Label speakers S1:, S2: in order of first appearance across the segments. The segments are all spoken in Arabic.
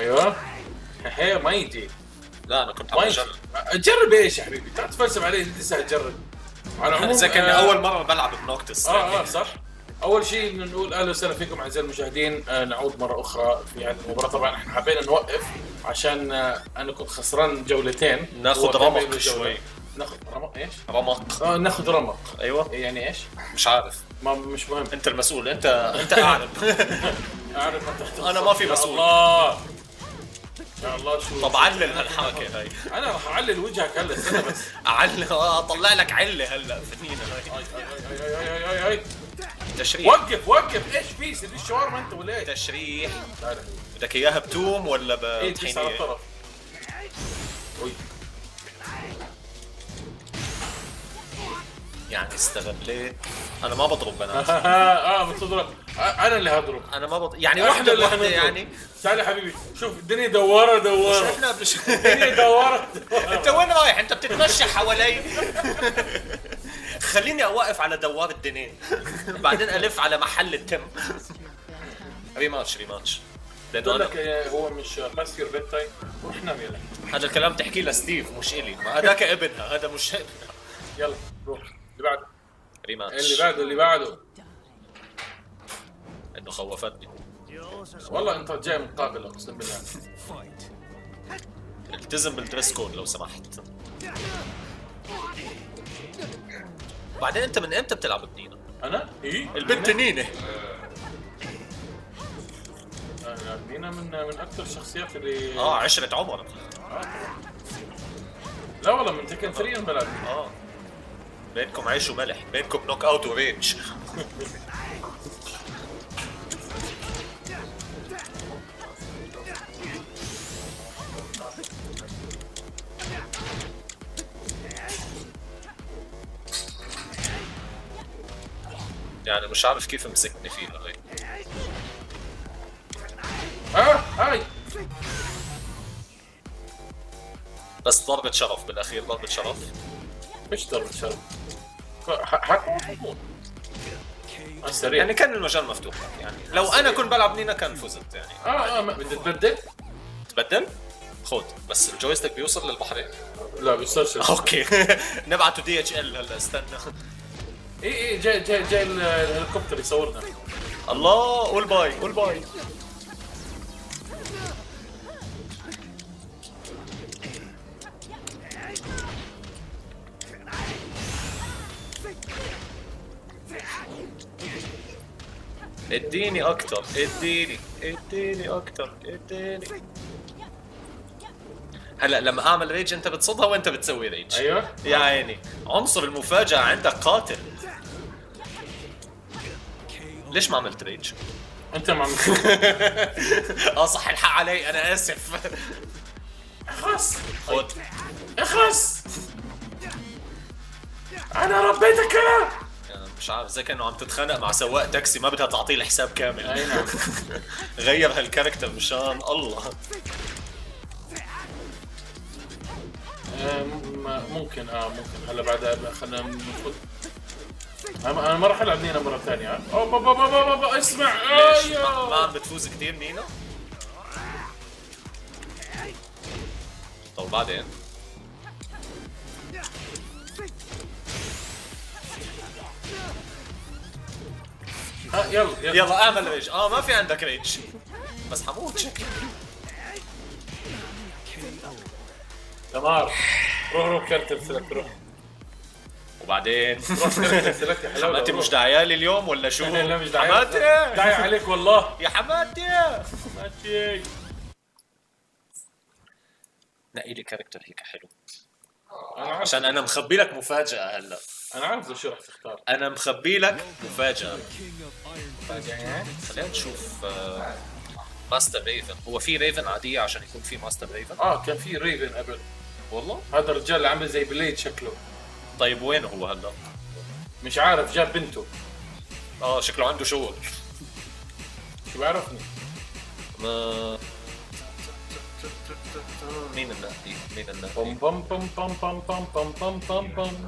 S1: ايوه هي ما يجي.
S2: لا انا كنت عم اجرب.
S1: اجرب ايش يا حبيبي؟ لا تفلسف علي لسه اجرب. على العموم
S2: اذا كان اول مره بلعب بنوكتس.
S1: صح. اول شيء نقول اهلا وسهلا فيكم اعزائي المشاهدين. نعود مره اخرى في هذه المباراه. طبعا احنا حبينا نوقف عشان انا كنت خسران جولتين.
S2: ناخذ رمق شوي.
S1: ناخذ رمق ايش؟
S2: رمق.
S1: ناخذ رمق.
S2: ايوه
S1: يعني ايش؟
S2: مش عارف.
S1: ما مش مهم.
S2: انت المسؤول. انت اعرف.
S1: اعرف انت.
S2: انا ما في مسؤول.
S1: الله يا الله شو.
S2: طب علل هالحركه هاي.
S1: انا راح اعلل وجهك هلا استنى بس.
S2: اعلل اطلع لك عله هلا فنينه هاي.
S1: اي
S2: تشريح.
S1: وقف ايش في سيدي الشاورما انت ولا ايه؟
S2: تشريح. بدك اياها بتوم ولا
S1: بطحينيه؟ على الطرف.
S2: يعني استغليت. انا ما بضرب بنات.
S1: بتضرب. انا اللي هضرب.
S2: انا ما يعني واحده يعني.
S1: تعال يا حبيبي شوف الدنيا دواره.
S2: احنا
S1: الدنيا دواره.
S2: انت وين رايح؟ انت بتتمشى حوالي. خليني اوقف على دوار الدنين. بعدين الف على محل التم. ريماتش.
S1: بقول لك هو مش باس يور بيد تايم. روح نام يلا.
S2: هذا الكلام تحكيه لستيف مش الي. هذاك ابنها. هذا مش ابنها.
S1: يلا روح اللي بعده.
S2: ريماتش.
S1: اللي بعده
S2: انه خوفتني.
S1: والله انت جاي من قابل اقسم بالله.
S2: التزم بالدريس كود لو سمحت. بعدين انت من امتى بتلعب بنينة؟
S1: انا؟
S2: البنت نينة.
S1: نينا من اكثر الشخصيات اللي
S2: عشرة عمر.
S1: لا والله من تكن 3 بلعب.
S2: بينكم عيش وملح، بينكم نوك اوت ورينج. يعني مش عارف كيف مسكني فيها هاي.
S1: هاي
S2: بس ضربة شرف بالاخير. ضربة شرف.
S1: مش ضربة شرف. حتموت.
S2: يعني كان المجال مفتوح. يعني لو انا كنت بلعب نينا كان فزت يعني.
S1: بدك تبدل؟
S2: تبدل؟ خذ بس الجويستيك بيوصل للبحرين؟
S1: لا بيوصلش.
S2: اوكي. نبعته DHL هلا استنى.
S1: ايه جاي الهليكوبتر يصورنا.
S2: الله قول باي. اديني اكتر. اديني اكتر. هلا لما اعمل ريج انت بتصدها وانت بتسوي ريج.
S1: ايوه
S2: يا عيني. عنصر المفاجأة عندك قاتل. ليش ما عملت ريج؟
S1: انت ما عملت.
S2: صح الحق علي انا اسف.
S1: اخلص
S2: خذ.
S1: اخلص. انا ربيتك انا.
S2: مش عارف زي كانه عم تتخانق مع سواق تاكسي ما بدها تعطيه الحساب كامل.
S1: اي نعم.
S2: غير هالكاركتر مشان الله.
S1: ممكن هلا بعدها خلينا نفوت. انا ما راح العب نينا مره ثانيه. بابا اسمع.
S2: ليش ما عم بتفوز كثير نينا؟ طب بعدين يلا اعمل ريج. ما في عندك ريج. بس حموت شكلي.
S1: دمار. روح كرت سلكت روح.
S2: وبعدين
S1: روح كرت سلكت يا حلاوه.
S2: حماتي مش داعيالي اليوم ولا شو؟
S1: لا مش داعي.
S2: حماتي
S1: داعي عليك والله
S2: يا حماتي. نقي لي كاركتر هيك حلو. عشان انا مخبي لك مفاجأة هلا.
S1: انا عارف شو رح تختار.
S2: انا مخبي لك مفاجأة. خلينا نشوف. ماستر ريفن. هو في ريفن عادية عشان يكون في ماستر ريفن؟
S1: كان في ريفن قبل.
S2: والله
S1: هذا الرجال اللي عامل زي بليد شكله.
S2: طيب وين هو هلا؟
S1: مش عارف جاب بنته.
S2: شكله عنده شغل.
S1: شو بعرفني؟
S2: مين النهدي؟
S1: بم بم بم بم بم بم بم بم بم بم.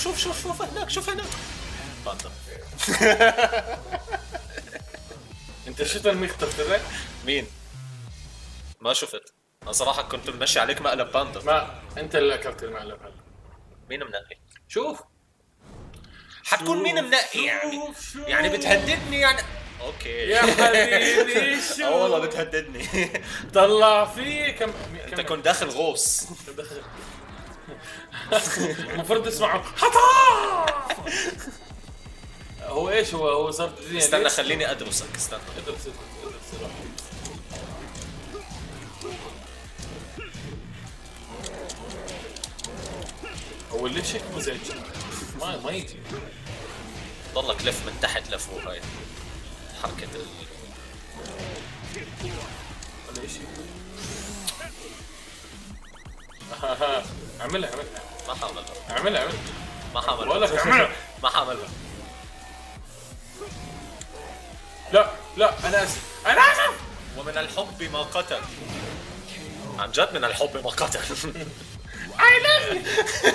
S1: شوف
S2: هناك. شوف هناك.
S1: انت شفت المي اخترت لك؟
S2: مين؟ ما شفت. انا صراحة كنت ماشي عليك مقلب باندا.
S1: ما انت اللي اكلت المقلب هلا.
S2: مين منقي؟
S1: شوف
S2: حتكون مين منقي يعني؟ يعني بتهددني يعني؟ اوكي
S1: يا حبيبي شوف
S2: والله بتهددني.
S1: طلع فيه كم
S2: انت كنت داخل غوص.
S1: المفروض تسمعه حطا. هو ايش هو صار الدنيا
S2: استنى خليني ادرسك. استنى
S1: ادرس. هو ليش هيك مزعج؟ ما يجي.
S2: ضلك لف من تحت لفوق. هاي حركة
S1: ولا ايش؟ اعملها
S2: ما حاملها.
S1: اعملها
S2: ما حاملها.
S1: بقول لك اعملها.
S2: ما حاملها.
S1: لا انا اسف.
S2: ومن الحب ما قتل. عن جد من الحب ما قتل.
S1: I love you.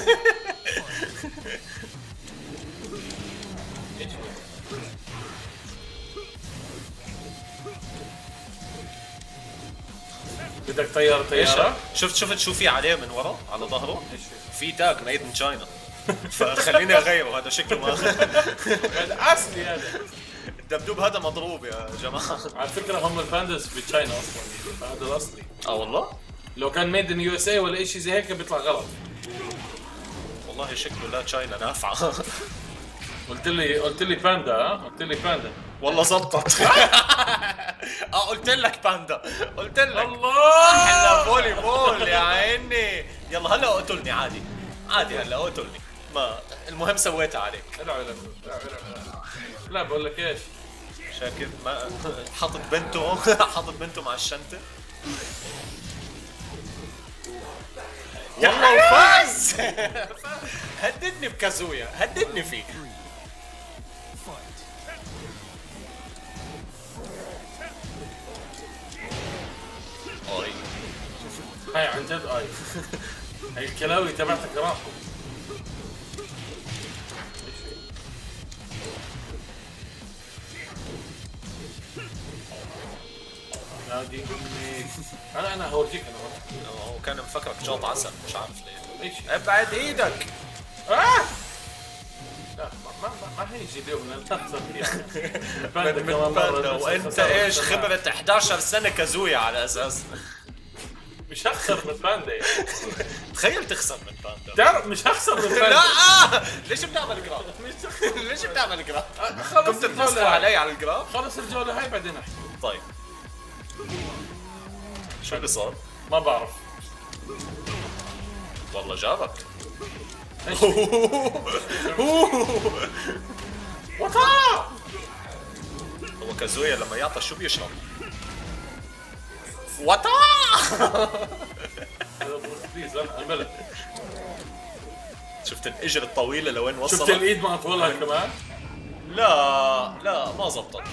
S1: بدك طيارة؟
S2: شفت شو في عليه من ورا على ظهره؟ في تاج ميد ان تشاينا. فخليني اغيره. هذا شكله ما
S1: هذا اصلي. هذا
S2: الدبدوب هذا مضروب يا جماعه.
S1: على فكرة هم البانداس بتشاينا اصلا. هذا الاصلي.
S2: والله؟
S1: لو كان ميد ان يو اس اي ولا شيء زي هيك بيطلع غلط.
S2: والله شكله لا تشاينا نافعه.
S1: قلت لي باندا. قلت لي باندا.
S2: والله زبطت. قلت لك باندا. قلت لك
S1: الله
S2: احنا فولي بول يا عيني. يلا هلا اقتلني عادي. هلا اقتلني. ما المهم سويتها عليك.
S1: لا بقول لك ايش.
S2: شاكر ما حاطط بنته مع الشنطه. والله وفاز. هددني بكازويا. هددني فيه.
S1: هاي عن جد هاي الكلاوي تبعتك راحوا. نادي انا هورجيك.
S2: هو كان مفكرك جوط عسل. مش عارف ليه.
S1: ايش؟
S2: ابعد ايدك.
S1: لا ما هيجي اليوم تخسر يعني.
S2: باندا وانت ايش خبرة 11 سنة كازويا على اساس
S1: مش هخسر من باندا.
S2: تخيل تخسر من باندا.
S1: تعرف مش هخسر من باندا.
S2: لا ليش بتعمل جراف؟ ليش بتعمل جراف؟ كنت تتصل علي على الجراف؟
S1: خلص الجولة هاي بعدين احكي.
S2: طيب شو اللي صار؟
S1: ما بعرف
S2: والله جابك.
S1: وطا.
S2: هو كازويا لما يعطى شو بيشرب؟ وطا.
S1: بليز الملك.
S2: شفت الاجر الطويلة لوين وصلت؟
S1: شفت الايد ما اطولها كمان؟
S2: لا ما زبطت.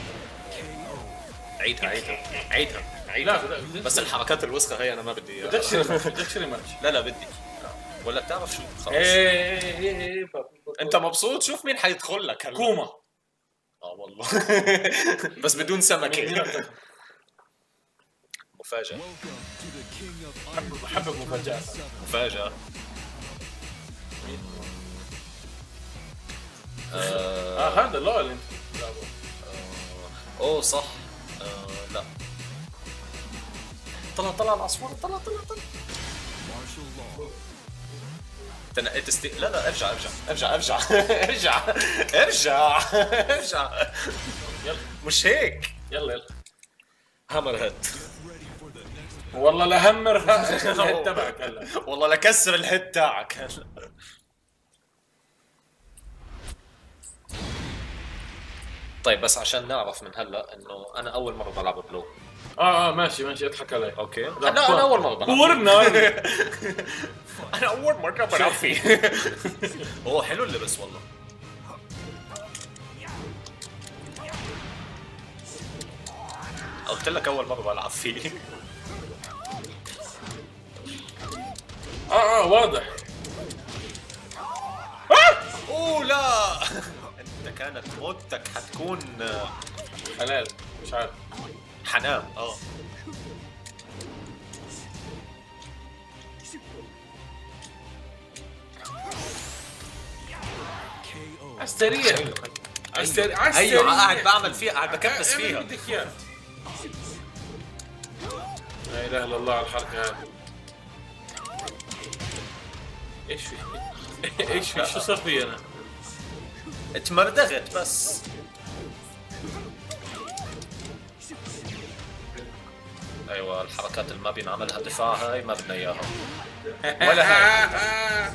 S2: عيدها.
S1: لا
S2: بس الحركات الوسخة هي انا ما بدي اياها.
S1: بدك تشتري ماتش.
S2: لا بدي. ولا بتعرف شو خلص.
S1: ايه
S2: انت مبسوط؟ شوف مين حيدخل لك هلا.
S1: كوما.
S2: والله. بس بدون سمكة. مفاجأة.
S1: بحب المفاجآت.
S2: مفاجأة.
S1: هذا لا اللي انت
S2: اوه صح. لا طلع العصفور. طلع تنقيت لا ارجع.
S1: يلا
S2: مش هيك.
S1: يلا
S2: هامر هيد.
S1: والله لهمر الهيد تبعك هلا.
S2: والله لكسر الهيد تاعك هلا. طيب بس عشان نعرف من هلا انه انا اول مره بلعب بلو.
S1: ماشي اضحك علي.
S2: اوكي انا اول مره بلعب.
S1: ورنا.
S2: انا اول مره بلعب فيه. هو حلو اللبس والله. قلت لك اول مره بلعب فيه.
S1: واضح.
S2: اوه لا. انت كانت موتك حتكون
S1: حلال. مش عارف.
S2: حنام
S1: عالسريع. عالسريع.
S2: ايوه قاعد بعمل فيها، قاعد بكبس فيها.
S1: بدك اياه. لا اله الا الله على الحركه هذه. ايش في؟ ايش في؟ شو صار في انا؟
S2: اتمردغت بس. ايوه الحركات اللي ما بينعملها دفاع هاي ما بدنا اياها ولا هاي.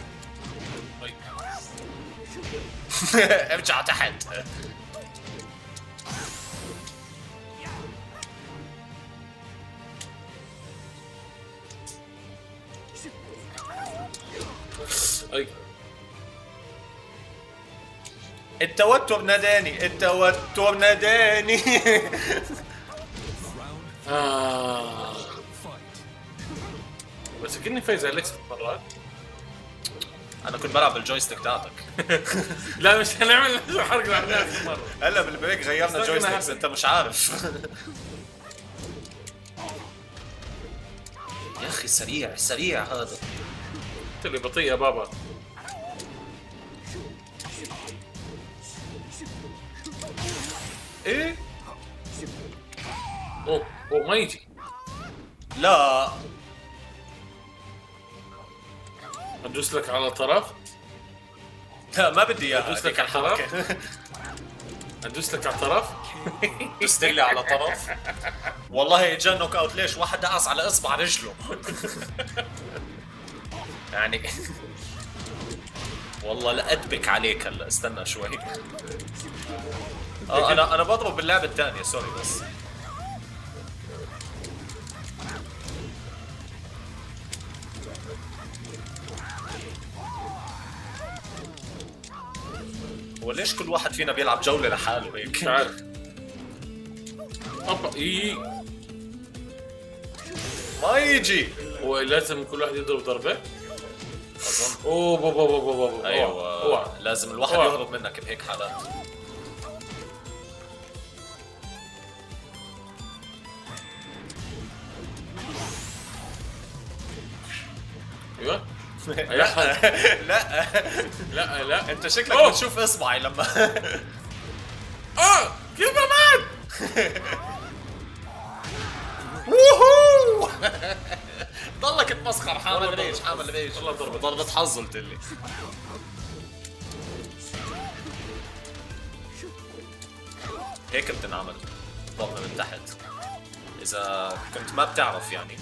S2: ارجع تحت.
S1: اي
S2: التوتر ناداني، التوتر ناداني.
S1: بس كني فايز عليك 6 مرات.
S2: انا كنت بلعب بالجويستيك تاعتك.
S1: لا مش هنعمل نفس الحركه اللي عملناها اخر مره.
S2: هلا بالبريك غيرنا جويستيكس، انت مش عارف. يا اخي سريع سريع هذا.
S1: قلت لي بطيء يا بابا.
S2: ايه؟
S1: اوه ما يجي.
S2: لا
S1: ادوس لك على طرف.
S2: لا ما بدي اياها.
S1: ادوس لك على طرف. ادوس لك على طرف.
S2: دوست لي على طرف. والله اجى نوك اوت. ليش؟ واحد دقص على اصبع رجله. يعني والله لا ادبك عليك هلا. استنى شوي. انا بضرب باللعبه الثانيه سوري بس. هو ليش كل واحد فينا بيلعب جوله لحاله هيك؟
S1: مش عارف. اوبا اي
S2: ما يجي.
S1: هو لازم كل واحد يضرب ضربه.
S2: اظن.
S1: اوه بابا بابا بابا.
S2: ايوه لازم الواحد يهرب منك بهيك حالات.
S1: ايوه.
S2: لا لا
S1: لا لا
S2: انت شكلك بتشوف اصبعي لما.
S1: كيف مات؟
S2: ووهو. ضلك تمسخر. حامل ريش حامل ريش.
S1: والله
S2: ضربة حظ قلت لي. هيك بتنعمل ضربة من تحت اذا كنت ما بتعرف يعني.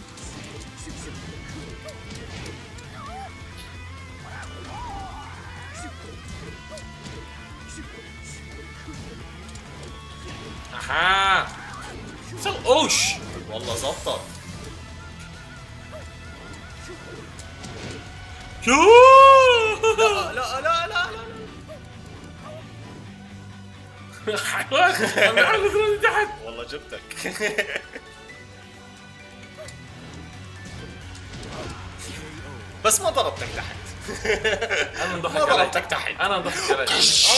S1: اها اوش
S2: والله زبطت.
S1: شو
S2: لا لا لا لا
S1: حيوان عم يعلق راسي تحت.
S2: والله جبتك. بس ما ضربتك تحت.
S1: انا
S2: ما
S1: انضحك علي.
S2: ضربتك تحت.
S1: انا انضحك علي.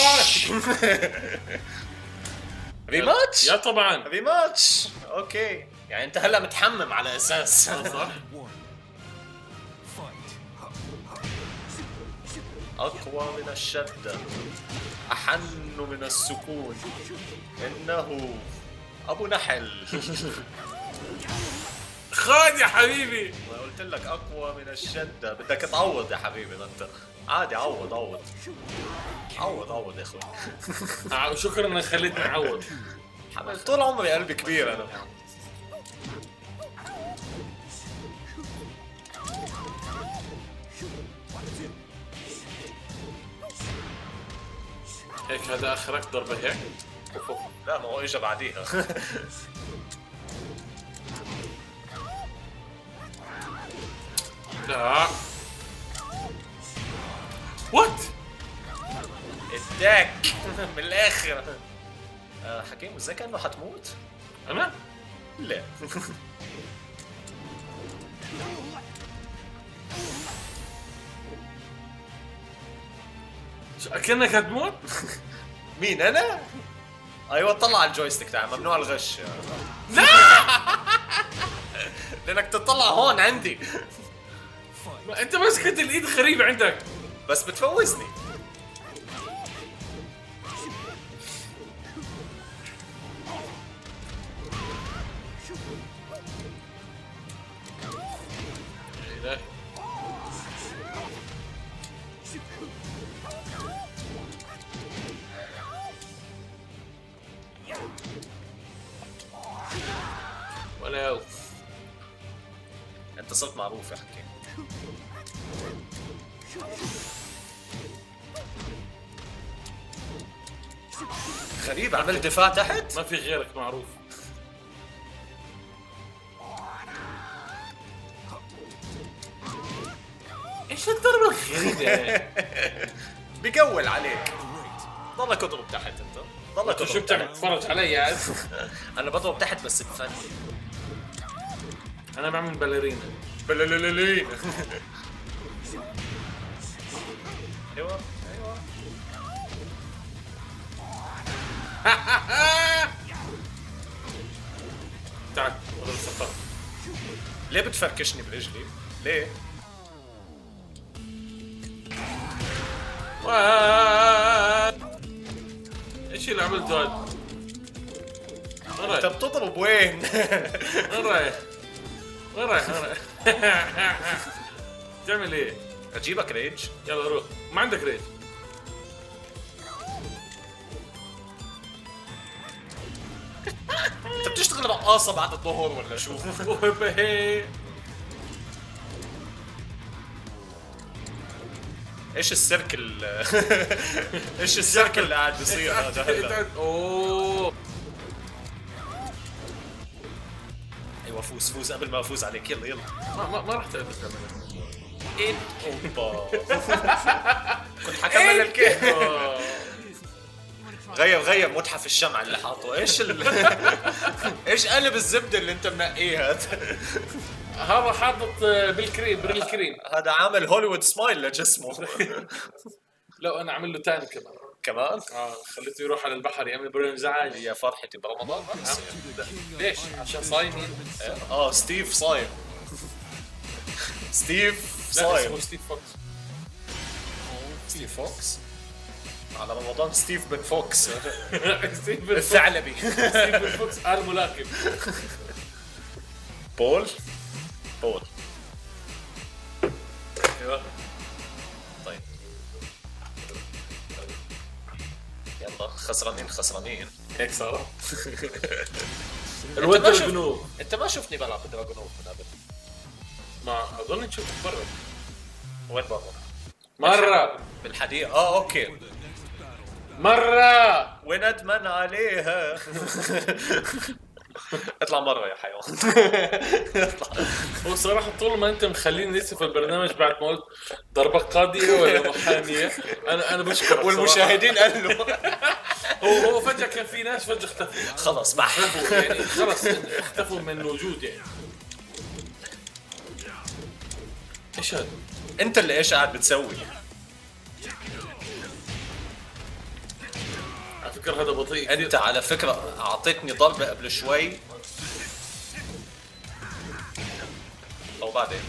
S2: ريماتش؟
S1: يا طبعا
S2: ريماتش. اوكي يعني انت هلا متحمم على اساس.
S1: صح.
S2: اقوى من الشدة، احن من السكون، انه ابو نحل.
S1: خاد يا حبيبي.
S2: ما قلت لك اقوى من الشدة. بدك تعوض يا حبيبي. ما انت عادي. عوض عوض عوض عوض يا اخوي.
S1: شكرا انك خليتني اعوض.
S2: طول عمري قلبي كبير انا.
S1: هيك هذا اخرك ضربه هيك.
S2: لا ما هو اجى بعديها.
S1: لا وات
S2: اداك من الاخر. حكيم ازاي كانه حتموت؟
S1: انا
S2: لا.
S1: كأنك هتموت.
S2: مين انا؟ ايوه طلع الجويستيك تاعي، ممنوع الغش.
S1: لا
S2: لانك تطلع هون عندي.
S1: انت مسكت الايد غريبة عندك.
S2: بس بتفوزني.
S1: إلهي. ولو
S2: انت صرت معروف يا حكي. غريب، عملت دفاع تحت؟
S1: ما في غيرك معروف. ايش الضربة الغريبة؟
S2: بقول عليك. ضلك اضرب تحت انت. ضلك
S1: شو بتعمل؟ تتفرج علي قاعد؟
S2: انا بضرب تحت بس بفن.
S1: انا بعمل باليرينا.
S2: بلالالالين. ايوه ايوه.
S1: تعال اضرب السطر.
S2: ليه بتفركشني برجلي؟ ليه؟
S1: ايش اللي عملته هذا؟ وين
S2: انت
S1: رايح؟
S2: بتضرب وين؟
S1: وين رايح؟ وين رايح؟ وين رايح؟ تعمل ايه؟
S2: اجيبك ريج؟
S1: يلا روح، ما عندك ريج.
S2: انت بتشتغل رقاصة بعد الظهر ولا شو؟ ايش السيركل؟ ايش السيركل اللي قاعد بيصير هذا هلا؟
S1: اوه
S2: ايوه فوز فوز قبل ما افوز عليك، يلا يلا.
S1: ما راح تقدر تعملها.
S2: اوبا. كنت حكمل الكيف. غير متحف الشمع اللي حاطه، ايش ايش قلب الزبده اللي انت منقيه هذا؟
S1: هذا حاطط بالكريم.
S2: هذا عامل هوليوود سمايل لجسمه.
S1: لو انا اعمل له تاني
S2: كمان؟
S1: خليته يروح على البحر يعمل برنزعاج.
S2: يا فرحتي برمضان.
S1: ليش؟ عشان صايمين.
S2: ستيف صايم. ستيف
S1: لا
S2: صايم.
S1: اسمه ستيف فوكس.
S2: ستيف فوكس؟ على رمضان ستيف بن فوكس.
S1: ستيف بن
S2: الثعلبي.
S1: ستيف بن فوكس الملاكم.
S2: بول.
S1: ايوه
S2: طيب يلا خسرانين.
S1: هيك صار. الود الجنوب.
S2: انت ما شفتني بلعب بدراجون اوف من قبل.
S1: ما اظن شفتك برا.
S2: وين برا؟
S1: مرة
S2: بالحديقة. اوكي.
S1: مرة
S2: وندمان عليها. اطلع مرة يا حيوان. اطلع.
S1: هو صراحة طول ما انت مخليني لسه في البرنامج بعد ما قلت ضربة قاضية ولا محامية، انا بشكرك.
S2: والمشاهدين قالوا.
S1: هو فجأة كان في ناس فجأة اختفوا.
S2: خلص ما
S1: يعني خلص اختفوا من الوجود يعني. ايش هذا؟
S2: انت اللي ايش قاعد بتسوي؟
S1: على فكرة هذا بطيء.
S2: انت على فكرة اعطيتني ضربة قبل شوي او بعدين.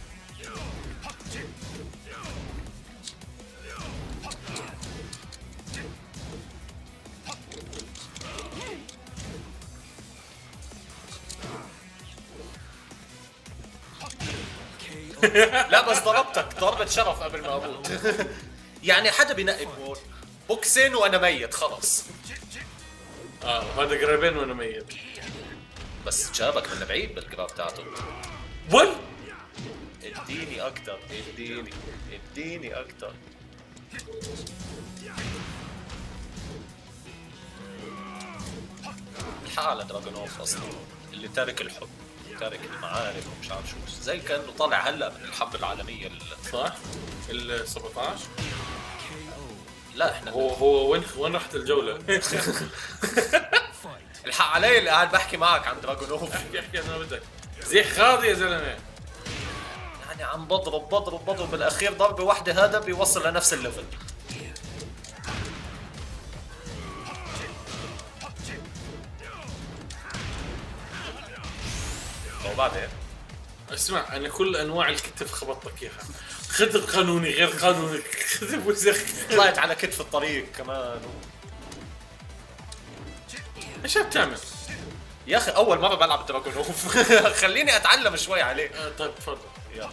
S2: لا بس ضربتك ضربة شرف قبل ما اموت. يعني حدا بينقي بول بوكسين وانا ميت خلص.
S1: هذا قريبين وانا ميت.
S2: بس جابك من بعيد بالقراب تاعته.
S1: ول
S2: اديني اكتر. اديني اكتر. الحق على دراجون اوف اصلا اللي تارك الحب تارك المعارك ومش عارف شو، زي كانه طالع هلا من الحرب العالميه
S1: صح؟ ال 17.
S2: لا احنا
S1: هو وين راحت الجولة؟
S2: الحق علي اللي قاعد بحكي معك عن دراجون اوف.
S1: احكي انا بدك. زي خاضي يا زلمة.
S2: يعني عم بضرب بالاخير ضربه واحده هذا بيوصل لنفس الليفل. وبعدين
S1: اسمع انا كل انواع الكتف خبطتك اياها، خذ قانوني غير قانوني، خذ وزخ.
S2: طلعت على كتف الطريق كمان.
S1: ايش بتعمل؟
S2: يا اخي اول مره بلعب دراجون اوف. خليني اتعلم شوي عليه.
S1: طيب تفضل.
S2: يلا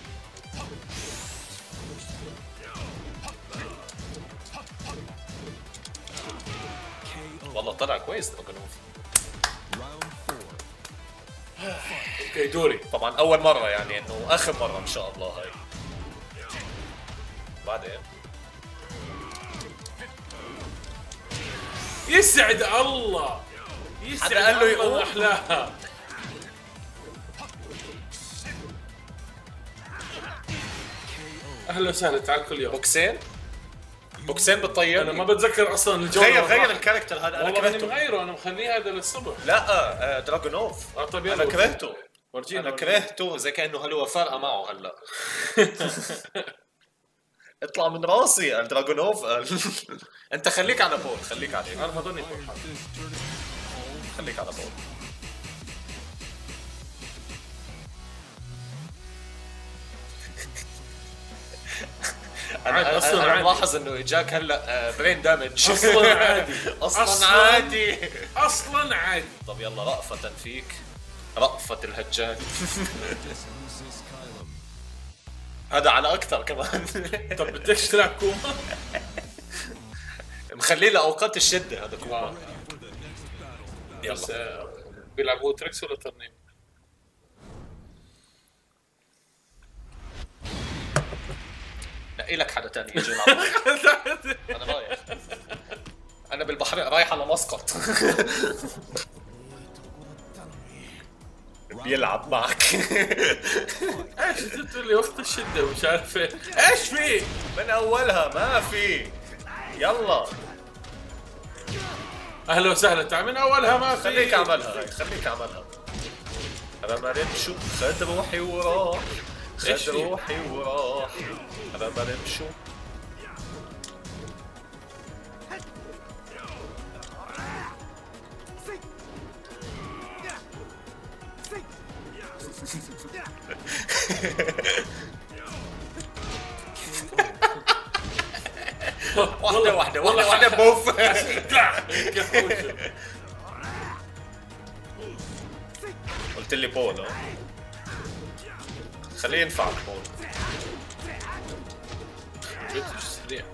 S2: والله طلع كويس دراجون اوف.
S1: اوكي دوري.
S2: طبعا اول مره يعني انه اخر مره ان شاء الله هاي. بعدين
S1: يسعد الله، يسعد
S2: حدا قال له
S1: الله
S2: يقوم؟
S1: احلاها. اهلا وسهلا، تعال كل يوم.
S2: بوكسين بوكسين بالطيب.
S1: انا ما بتذكر اصلا الجو.
S2: غير الكاركتر هذا. انا
S1: والله ماني
S2: كرهته.
S1: مغيره، انا مخليه هذا للصبح.
S2: لا دراجون اوف.
S1: طيب
S2: انا
S1: يلا
S2: كرهته.
S1: ورجينا.
S2: انا كرهته زي كانه هلوة فارقه معه هلا. اطلع من راسي الدراجون اوف. انت خليك على بول، خليك عليه.
S1: انا هضلني فوق.
S2: خليك على بول.
S1: عادي، أصلاً
S2: انا
S1: عادي.
S2: ملاحظ انه اجاك هلا برين دامج.
S1: اصلا عادي.
S2: اصلا عادي.
S1: اصلا عادي.
S2: طب يلا رأفة فيك، رأفة الهجان. هذا على اكثر كمان.
S1: طب بدكش تلعب كوما؟
S2: مخليه لاوقات الشده هذا كوما.
S1: بس
S2: يلا
S1: بيلعبوا تريكس ولا ترنيم؟
S2: نقي لك حدا تاني يجي يلعب. انا رايح. انا بالبحر رايح على مسقط. بيلعب معك.
S1: ايش انت تقول لي وقت الشده ومش عارف ايه؟ ايش في؟
S2: من اولها ما في. يلا
S1: اهلا وسهلا، تعال من اولها ما في.
S2: خليك اعملها هاي، خليك اعملها. انا ما نمشو خد روحي وراح،
S1: إيش
S2: خد
S1: في؟
S2: روحي وراح. انا ما نمشو. واحدة بوف. قلت لي بول ها؟ خليه ينفعك بول.
S1: سريع.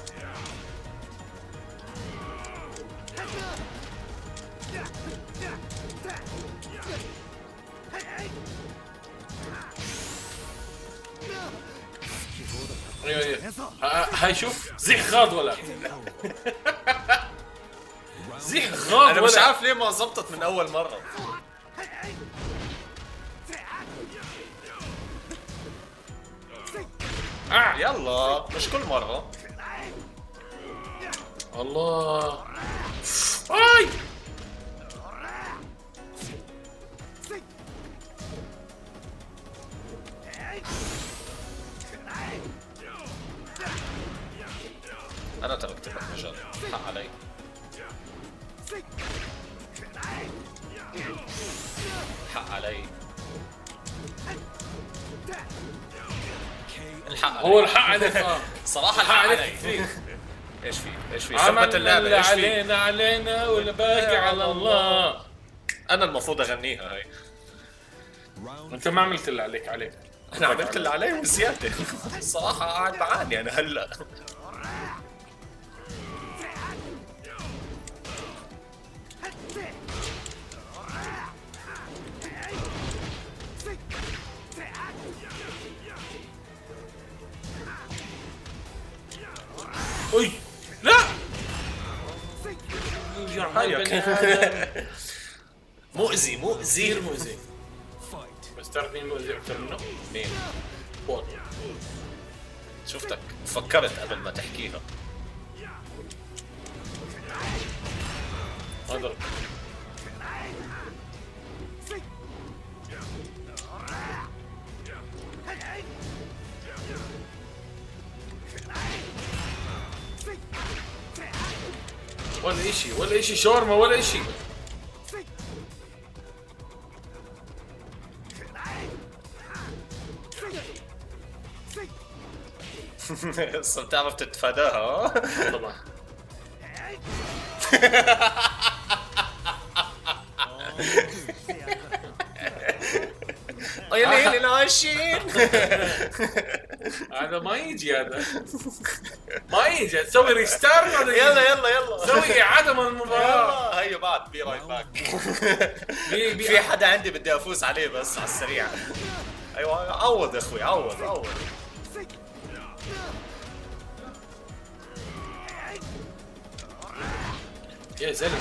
S1: ايوه هاي شوف زيح غاض ولا زيح غاض.
S2: انا مش عارف ليه ما زبطت من اول مرة. يلا مش كل مرة.
S1: الله. اي
S2: انا تركت لك مجال، حق علي. حق علي. الحق علي.
S1: هو الحق عليك.
S2: صراحة الحق علي. ايش في؟ ايش في؟
S1: عملنا
S2: ثبت اللعبة.
S1: اللي
S2: ايش في؟
S1: علينا والباقي على الله.
S2: انا المفروض اغنيها هاي.
S1: انت ما عملت اللي عليك.
S2: انا عملت اللي علي وزيادة. الصراحة قاعد بعاني انا هلا.
S1: اي لا
S2: مؤذي
S1: كثير مؤذي. بس تعرف مين مؤذي اكثر منه؟
S2: مين؟
S1: بول.
S2: شفتك فكرت قبل ما تحكيها.
S1: اضرب. ولا اشي شاورما ولا اشي.
S2: بس بتعرف تتفاداها.
S1: طبعا.
S2: يا ليل العاشقين.
S1: هذا ما يجي هذا. ما يجي تسوي ريستارت هذا.
S2: يلا
S1: سوي اعاده من المباراه.
S2: يلا هيا بعد بي رايت باك. في حدا عندي بدي افوز عليه بس على السريع. ايوه عوض اخوي عوض.
S1: يا زلمه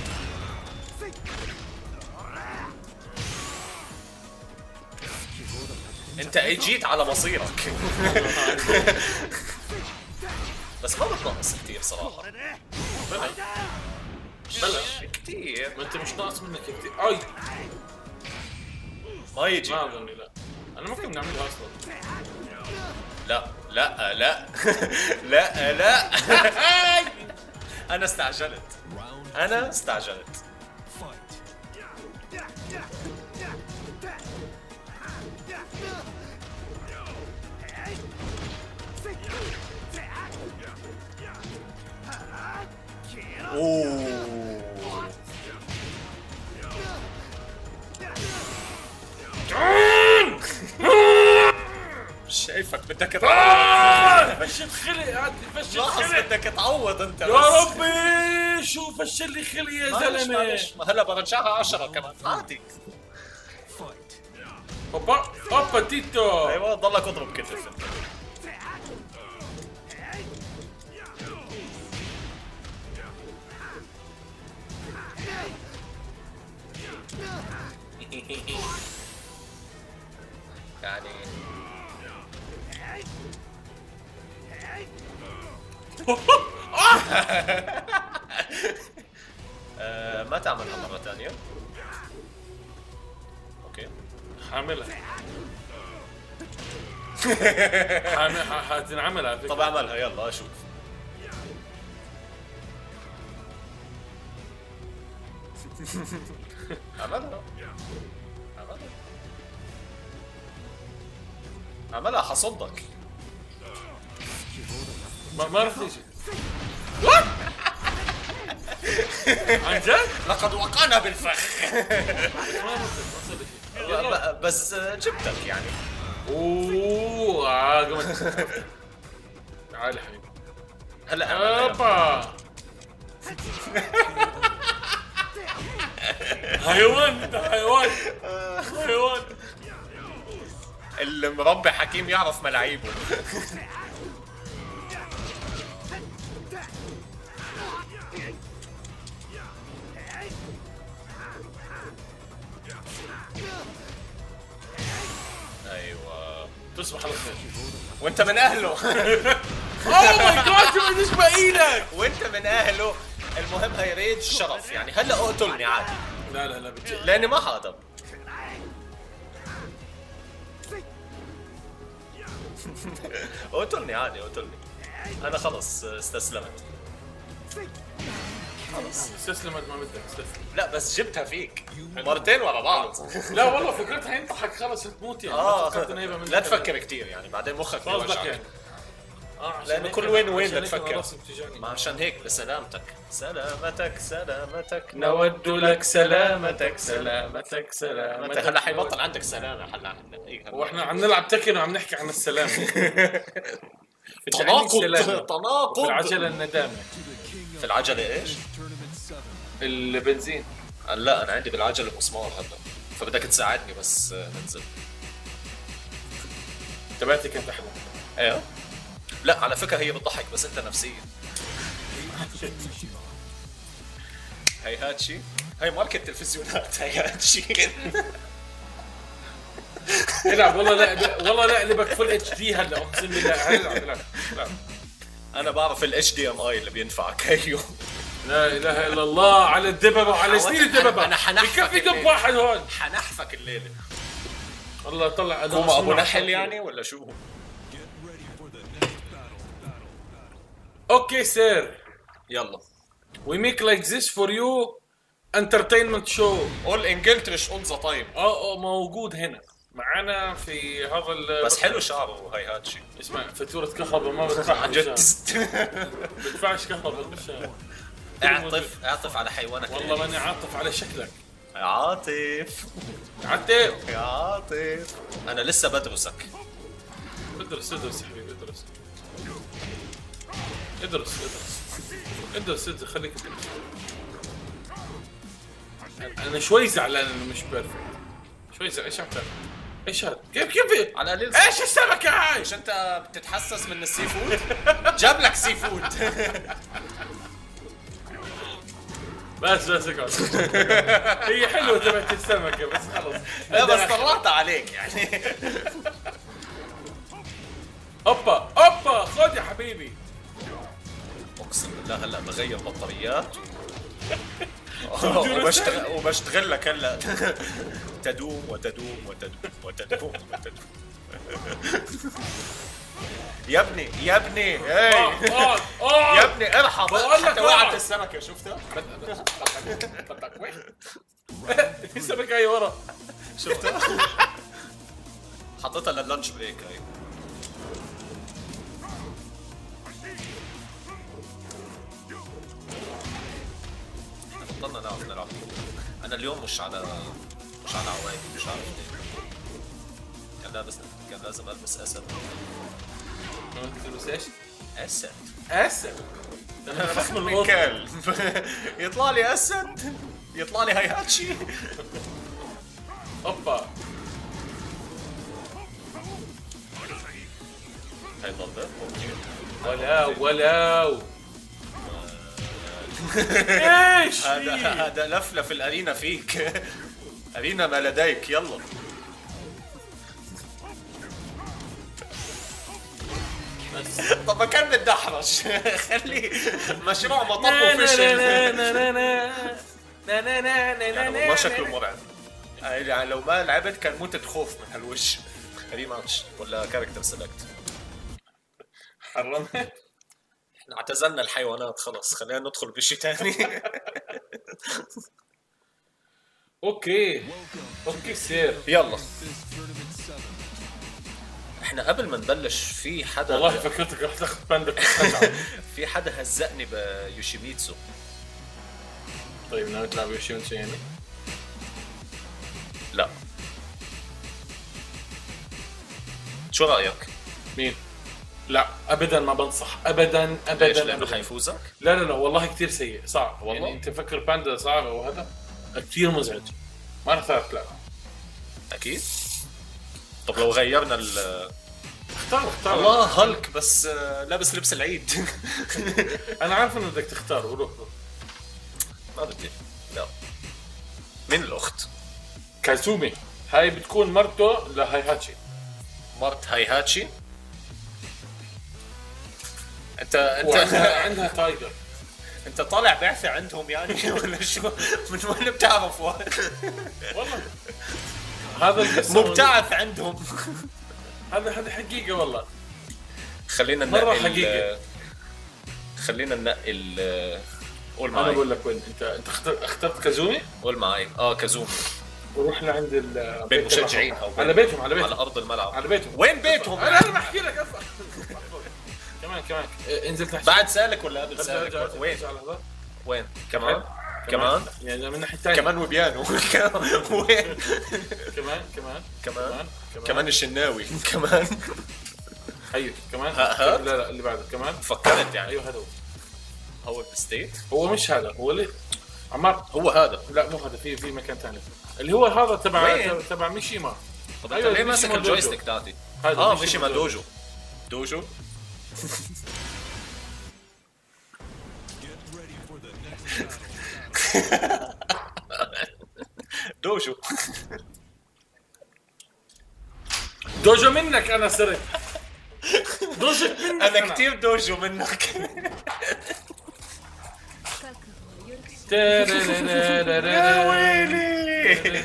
S2: انت اجيت على مصيرك. بس ما بتنقص كثير صراحه.
S1: بلا
S2: كثير.
S1: ما انت مش ناقص منك كثير. اي
S2: ما يجي.
S1: ما اظني. لا انا ممكن نعملها اصلا.
S2: لا لا انا استعجلت. شايفك بدك تعوض.
S1: فشل خلي عادي. فشل
S2: لاحظ
S1: خلي
S2: بدك تعوض انت.
S1: يا
S2: بس
S1: ربي شو فشل لي خلي يا زلمه.
S2: معلش ما هلا برجعها 10 كمان عادي.
S1: اوبا تيتو.
S2: ايوه ضلك اضرب كتف انت. يعني ما تعملها مرة ثانية. اوكي
S1: حاملها. حتنعمل على فكرة.
S2: طب اعملها يلا اشوف. عملها حصدك.
S1: ما رح تيجي. وات؟ عن جد؟
S2: لقد وقعنا بالفخ.
S1: ما صدق.
S2: بس جبتك يعني.
S1: اوه قمت. تعال حبيبي.
S2: هلا
S1: اوبا حيوان انت حيوان.
S2: المربي حكيم يعرف ملاعيبه. ايوه
S1: تصبح على خير.
S2: وانت من اهله.
S1: اوه ماي جاد شو بديش بايدك.
S2: وانت من اهله. المهم هي ريد شرف يعني. هلا اقتلني عادي.
S1: لا بتجي.
S2: لاني ما حاضر. اقتلني عادي اقتلني. انا خلص استسلمت.
S1: استسلمت ما بدك استسلم.
S2: لا بس جبتها فيك مرتين ورا بعض.
S1: لا والله فكرتها ينطحك خلص تموت يعني. ما فكرت إنها هيبة منك.
S2: لا تفكر كثير يعني بعدين مخك
S1: قصدك
S2: بيوجعك.
S1: يعني.
S2: لانه كل وين وين
S1: عشان هيك
S2: بتفكر.
S1: أنا راسي بتجاني.
S2: ما عشان هيك لسلامتك. سلامتك
S1: نود لك سلامتك.
S2: انت هلا حيبطل عندك سلامه هلا.
S1: واحنا عم نلعب تكن وعم نحكي عن السلام.
S2: تناقض.
S1: في العجلة الندامة.
S2: في العجله ايش؟
S1: البنزين.
S2: لا انا عندي بالعجله مسمار هلا. فبدك تساعدني بس ننزل.
S1: تبعتك انت احلى.
S2: ايوه. لا على فكره هي بتضحك بس انت نفسيا. هيهات شي. هي ماركة تلفزيونات. هيهات شي.
S1: العب والله لا لعبك فل اتش دي هلا اقسم بالله. العب.
S2: انا بعرف الاتش دي ام اي اللي بينفعك. هيو.
S1: لا اله الا الله على الدببه وعلى سنين الدببه.
S2: انا حنحفك.
S1: بكفي دب واحد هون.
S2: حنحفك الليله.
S1: والله طلع
S2: هم ابو نحل يعني ولا شو؟
S1: اوكي سير.
S2: يلا.
S1: We make like this for you entertainment show.
S2: قول انجلترش اون ذا تايم.
S1: موجود هنا. معنا في هذا
S2: بس حلو شعره هايهاتشي.
S1: اسمع فاتورة كهرباء ما بدفع
S2: عن جد.
S1: بدفعش كهرباء بالشهر.
S2: اعطف على حيوانك.
S1: والله ماني عاطف على شكلك
S2: يا عاطف.
S1: عاطف.
S2: يا عاطف انا لسه بدرسك.
S1: ادرس يا حبيبي ادرس خليك تدرس. انا شوي زعلان انه مش بيرفكت. شوي زعلان. ايش عم تعمل؟ ايش هذا؟ كيف
S2: على قليل
S1: ايش السمكة هاي؟
S2: مش انت بتتحسس من السي فود؟ جاب لك سي فود.
S1: بس اقعد. هي حلوة تبعت السمكة بس خلص.
S2: لا بس طلعت عليك يعني.
S1: اوبا خذ يا حبيبي.
S2: اقسم بالله هلا بغير بطاريات. وبشتغل لك هلا. تدوم وتدوم. يا ابني يا ابني ارحم. حتى وقعت السمكه شفتها؟
S1: بدك وين؟ السمكة جاي ورا
S2: شفتها؟ حطيتها لللانش بريك هاي. بطلنا نلعب. انا اليوم مش على عوايد مش عارف ليه. كان لازم البس اسد.
S1: تلبس ايش؟
S2: اسد.
S1: انا خصم
S2: من
S1: الوضع.
S2: كلب. يطلع لي اسد يطلع لي هايهاتشي.
S1: اوبا
S2: هاي ضربة
S1: ولاو ايش
S2: هذا لفلف الارينا فيك. ارينا ما لديك يلا. طب ما كان بدي احرش. خلي مشروع مطب وفشل. يعني ما شكله مرعب يعني لو ما لعبت كان موتت خوف من هالوش. ريماتش ولا كاركتر سيلكت.
S1: حرمت.
S2: احنا اعتزلنا الحيوانات خلص خلينا ندخل بشيء ثاني.
S1: اوكي سير
S2: يلا. احنا قبل ما نبلش في حدا
S1: والله فكرتك رح تاخذ باندك.
S2: في حدا هزقني بيوشيميتسو.
S1: طيب ناوي تلعب يوشيميتسو يعني؟
S2: لا شو رايك؟
S1: مين؟ لا ابدا ما بنصح ابدا
S2: ليش؟ لانه حيفوزك؟
S1: لا والله كثير سيء صعب
S2: والله
S1: يعني. انت فكر باندا صعب وهذا كثير مزعج. ما رح تعرف تلعب
S2: اكيد. طب لو غيرنا
S1: اختار
S2: والله هالك بس لابس لبس العيد.
S1: انا عارف انه بدك تختار وروح.
S2: ما بدي. لا مين الاخت؟
S1: كازومي. هاي بتكون مرته لهايهاتشي.
S2: مرت هايهاتشي. انت
S1: عندها تايجر.
S2: انت طالع بعثة عندهم يعني ولا شو؟ من وين بتعرفوا؟
S1: والله هذا
S2: مبتعث عندهم.
S1: هذا حقيقة والله.
S2: خلينا
S1: مرة
S2: ننقل.
S1: حقيقة.
S2: خلينا ننقل. قول معي.
S1: انا بقول لك وين انت اخترت كازومي.
S2: قول معي. كازومي.
S1: ورحنا عند
S2: بين المشجعين او
S1: على بيتهم
S2: على ارض الملعب.
S1: على بيتهم.
S2: وين بيتهم؟
S1: انا بحكي لك اصلا. كمان انزل تحت.
S2: بعد سالك ولا قبل سالك؟ وين كمان
S1: يعني من الناحيه الثانيه
S2: كمان وبيانو. وين كمان الشناوي كمان.
S1: ايوه كمان. لا اللي بعده كمان.
S2: فكرت يعني.
S1: ايوه هذا
S2: هو الستيت.
S1: هو مش هذا هو اللي عمار.
S2: هو هذا.
S1: لا مو هذا. في مكان ثاني اللي هو هذا تبع ميشيما.
S2: طب انت ليه ماسك الجويستيك تاعتي؟ ميشيما دوجو.
S1: دوجو منك. انا صرت دوجك منك.
S2: انا كثير دوجو منك. يا ويلي.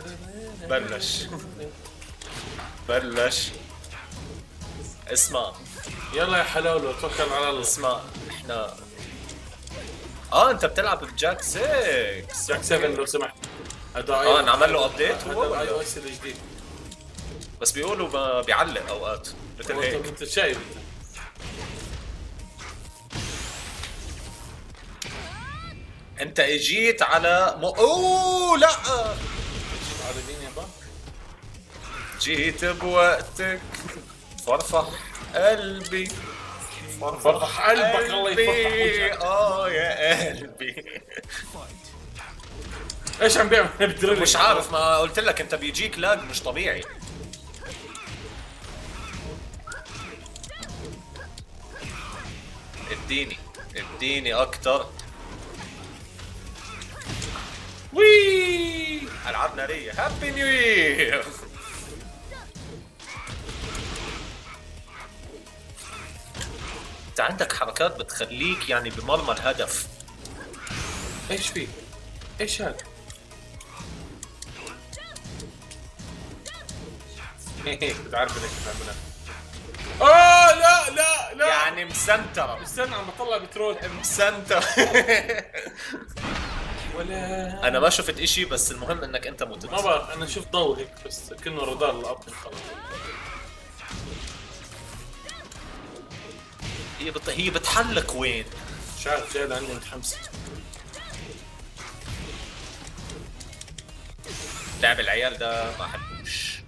S2: بلش. اسمع
S1: يلا يا حلاوله توكل على الله.
S2: اسمع احنا انت بتلعب بجاك 6.
S1: جاك 7 لو سمحت. هذا
S2: انعمل له ابديت.
S1: هذا الاي او اس الجديد.
S2: بس بيقولوا ما بيعلق اوقات مثل هيك.
S1: انت شايف
S2: انت اجيت على اوه لا
S1: على مين يا با؟
S2: جيت بوقتك فرفح قلبي
S1: فرح قلبك الله يفرحك.
S2: يا قلبي.
S1: ايش عم بيعمل بالدريلينج؟
S2: مش عارف، ما قلت لك انت بيجيك لاج مش طبيعي. اديني اكتر.
S1: وي
S2: العاب ناريه. هابي نيو يير. انت عندك حركات بتخليك يعني بمرمى الهدف.
S1: ايش في؟ ايش هذا؟ بتعرف انك بتعملها. لا
S2: يعني مسنترة.
S1: استنى عم بطلع بترول.
S2: مسنترة.
S1: ولا
S2: انا ما شفت اشي، بس المهم انك انت مت.
S1: ما بعرف، انا شفت ضوء هيك بس كأنه رادار لقطني خلص.
S2: هي بتحلق وين؟
S1: مش عارف، جاي لعندي متحمس.
S2: لعب العيال ده ما احبوش.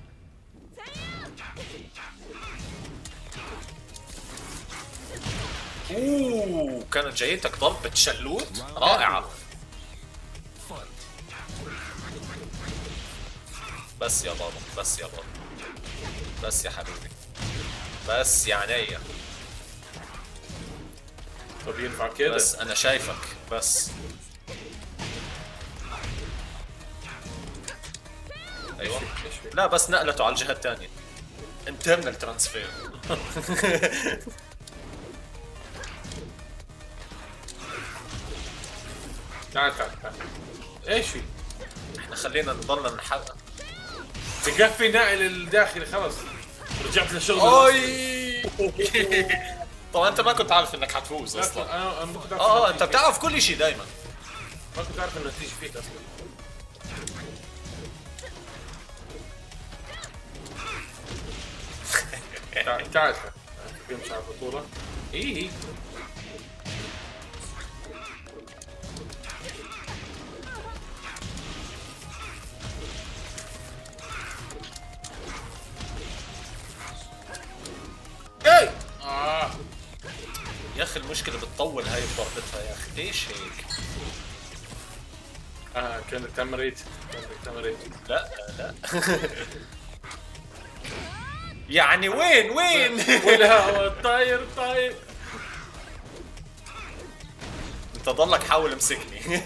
S2: اوه كانت جايتك ضربة شلوت رائعة. بس يا بابا، بس يا بابا، بس يا حبيبي، بس يا عينيا.
S1: طب ينفع كده؟
S2: بس انا شايفك بس. ايوه لا بس نقلته على الجهة الثانية. انترنال ترانسفير.
S1: تعال ايش في؟
S2: احنا خلينا نضلنا نحقق.
S1: تكفي نقل الداخلي خلص. رجعت للشغل.
S2: اي. طبعا انت ما كنت عارف انك حتفوز اصلا.
S1: انا ما كنت عارف
S2: انت بتعرف كل شيء دائما.
S1: ما كنت عارف انه تيجي فيك اصلا. تعال بيمشي على البطولة. ايه ايه
S2: يا اخي المشكلة بتطول هاي ضربتها يا اخي، ليش هيك؟
S1: كانت تمريت.
S2: لا لا. يعني وين
S1: والهواء طاير.
S2: انت ضلك حاول امسكني.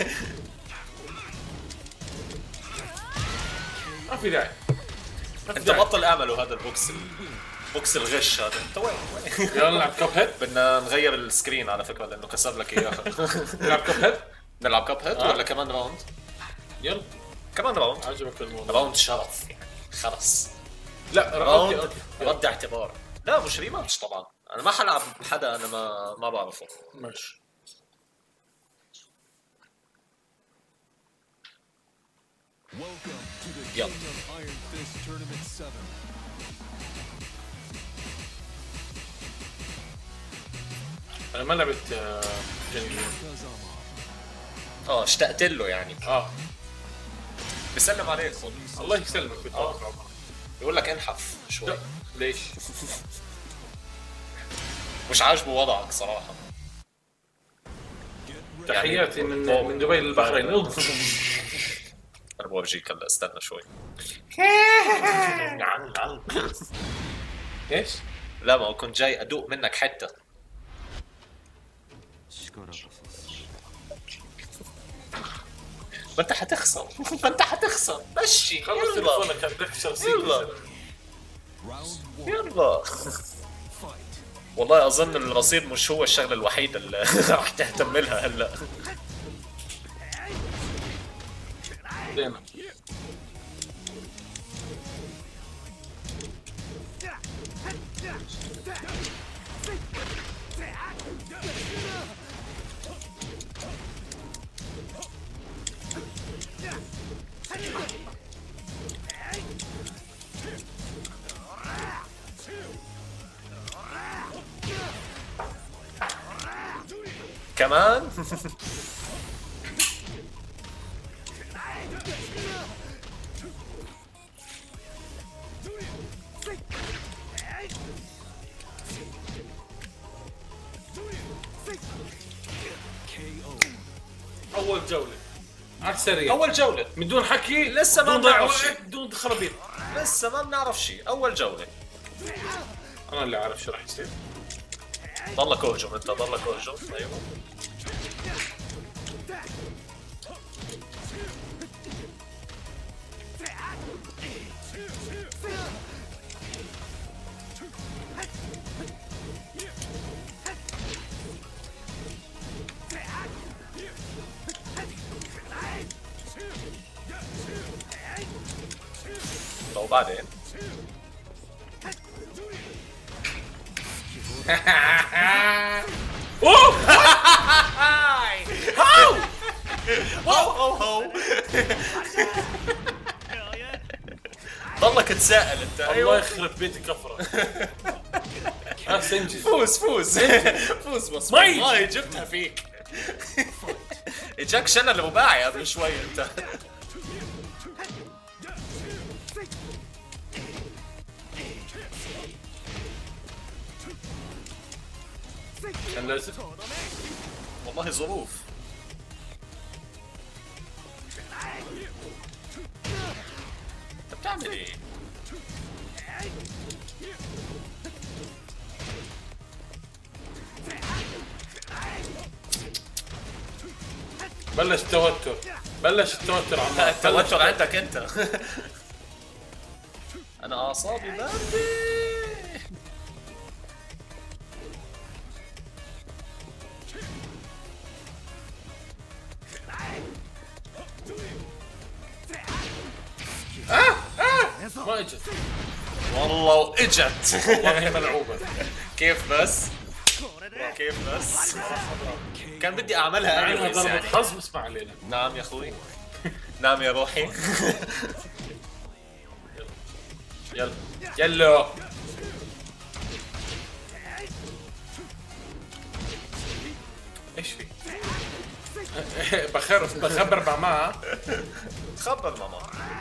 S1: ما في داعي.
S2: انت بطل اعمله هذا بوكس الغش هذا. انت وين
S1: يلا نلعب كاب هيد.
S2: بدنا نغير السكرين على فكرة لانه كسر لك اياها.
S1: نلعب كاب هيد.
S2: نلعب كاب هيد ولا كمان راوند؟
S1: يلا
S2: كمان راوند.
S1: عجبك الموضوع؟
S2: راوند شرف يعني خلص.
S1: لا
S2: راوند رد اعتبار. لا مش ريماتش طبعا. انا ما حلعب حدا انا ما بعرفه.
S1: ماشي.
S2: يلا
S1: انا ما لعبت جنجي.
S2: اشتقت له يعني. بسلم عليك خد.
S1: الله يسلمك بالطبع.
S2: يقول لك انحف شوي.
S1: ليش؟
S2: مش عاجبه وضعك صراحة.
S1: تحياتي يعني من دبي للبحرين.
S2: انا بورجيك هلا، استنى شوي.
S1: ايش؟
S2: لا ما كنت جاي ادوق منك حتة. ما انت حتخسر. مشي
S1: خلص تليفونك بدك شخصية.
S2: يلا. والله اظن الرصيد مش هو الشغله الوحيده اللي راح تهتم لها هلا.
S1: لينا
S2: كمان.
S1: اول جوله على السريع،
S2: اول جولة
S1: من دون حكي،
S2: لسه ما
S1: بدون ضياع
S2: بنعرف شيء.
S1: وقت، بدون خرابيط.
S2: لسه ما بنعرف شيء، اول جولة.
S1: انا اللي عارف شو راح يصير.
S2: ضلك اهجم انت، ضلك اهجم. ايوه وبعدين
S1: اوه
S2: هاو هاو هاو. ضلك تسائل انت.
S1: الله
S2: ايوه
S1: يخرب بيت كفره. سنجز
S2: فوز فوز فوز بس
S1: مي.
S2: والله جبتها فيك. اجاك شلل رباعي قبل شوي انت.
S1: كان لازم.
S2: والله ظروف. انت بتعمل ايه؟
S1: بلش التوتر، بلش التوتر
S2: لا
S1: عمار.
S2: التوتر عندك انت. انا اعصابي باردة.
S1: ما اجت
S2: والله واجت.
S1: والله ملعوبه.
S2: كيف بس؟ كيف بس؟ كان بدي اعملها
S1: مع انها
S2: anyways
S1: ضربة
S2: يعني.
S1: حظ بس ما علينا.
S2: نعم يا اخوي. نعم يا روحي.
S1: يلا يلا ايش في؟ بخبر ماما.
S2: خبر ماما.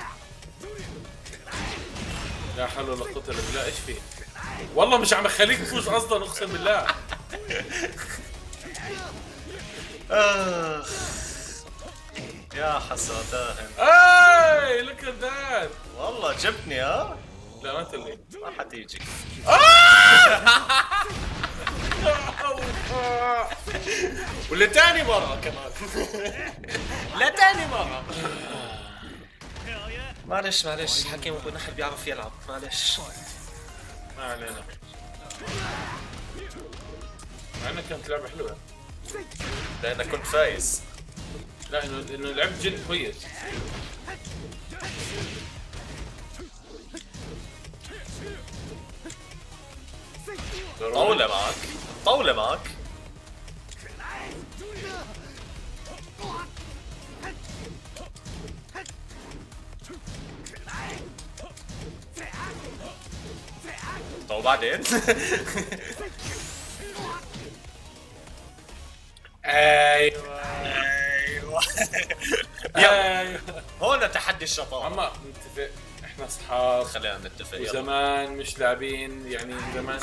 S1: لا حول ولا قوة الا بالله. ايش في؟ والله مش عم اخليك تفوز اصلا، اقسم بالله.
S2: اخ يا حسرتاهن.
S1: اي لك ذات.
S2: والله جبتني ها؟
S1: لا ما انت اللي
S2: ما حتيجي. ولتاني مرة كمان. لتاني مرة. معلش معلش حكيم ابو نحل بيعرف يلعب. معلش
S1: ما علينا. مع انها كانت لعبة حلوة.
S2: لانك كنت فايز.
S1: لا انه لعبت جد كويس.
S2: طولة معك، طولة معك. طب وبعدين؟
S1: ايوه
S2: ايوه.
S1: ايوه.
S2: هون تحدي الشطارة.
S1: عم نتفق، احنا اصحاب
S2: خلينا نتفق. يلا
S1: وزمان مش لاعبين، يعني زمان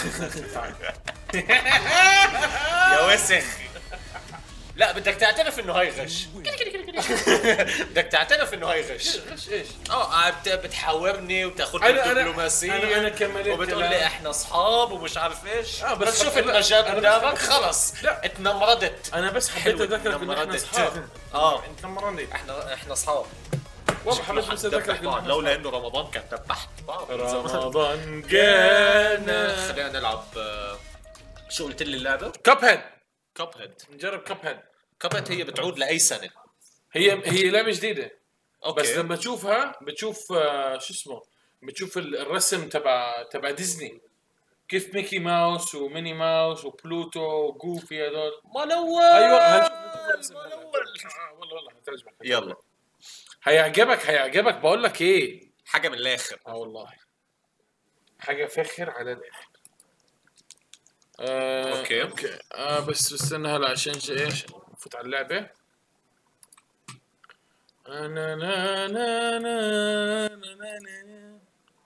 S2: يا وسخ. لا بدك تعترف انه هاي غش. بدك تعترف انه هاي غش.
S1: غش ايش؟
S2: بتحاورني وبتاخذ
S1: أنا-
S2: دبلوماسية.
S1: أنا كملت
S2: وبتقول
S1: كلام.
S2: لي احنا اصحاب ومش عارف ايش.
S1: بس
S2: شوف
S1: لا،
S2: المجال
S1: أنا
S2: قدامك
S1: بس-
S2: خلص.
S1: لا.
S2: اتنمردت.
S1: انا بس حبيت
S2: حلوة
S1: اذكرك انه احنا
S2: اتنمردت.
S1: اصحاب. انت مرني.
S2: احنا اصحاب.
S1: والله حبيت بس اذكرك انه احنا
S2: لولا
S1: أصحاب.
S2: انه رمضان كان ذبحت بعض.
S1: رمضان جانا.
S2: خلينا نلعب. شو قلت لي اللعبة؟
S1: كاب هيد.
S2: كاب هيد.
S1: نجرب كاب هيد.
S2: كاب هيد هي بتعود لاي سنة.
S1: هي لعبه جديده.
S2: اوكي.
S1: بس لما تشوفها بتشوف شو اسمه، بتشوف الرسم تبع ديزني، كيف ميكي ماوس وميني ماوس وبلوتو وجوفي هذول.
S2: ملول.
S1: ايوه والله هتعجبك.
S2: يلا
S1: هيعجبك بقول لك ايه.
S2: حاجة من الاخر.
S1: والله حاجه فخر على الاخر.
S2: اوكي.
S1: اوكي بس استنى هلا عشان ايش نفوت على اللعبة. نا نا نا نا نا نا.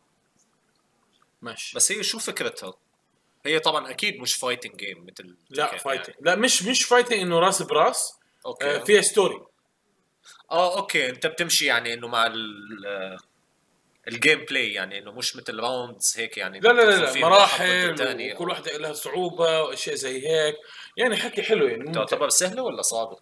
S1: ماشي.
S2: بس هي شو فكرتها؟ هي طبعا اكيد مش فايتنج جيم مثل
S1: لا
S2: تكن
S1: فايتنج،
S2: يعني.
S1: لا مش فايتنج انه راس براس.
S2: اوكي.
S1: فيها ستوري.
S2: اوكي، انت بتمشي يعني انه مع الجيم بلاي، يعني انه مش مثل راوندز هيك يعني
S1: لا لا لا,
S2: تدخل
S1: لا
S2: فيهم واحد ضد
S1: مراحل
S2: الثاني.
S1: وكل واحدة لها صعوبة واشياء زي هيك. يعني حكي حلو يعني ممتع.
S2: تعتبر سهله ولا صعبه؟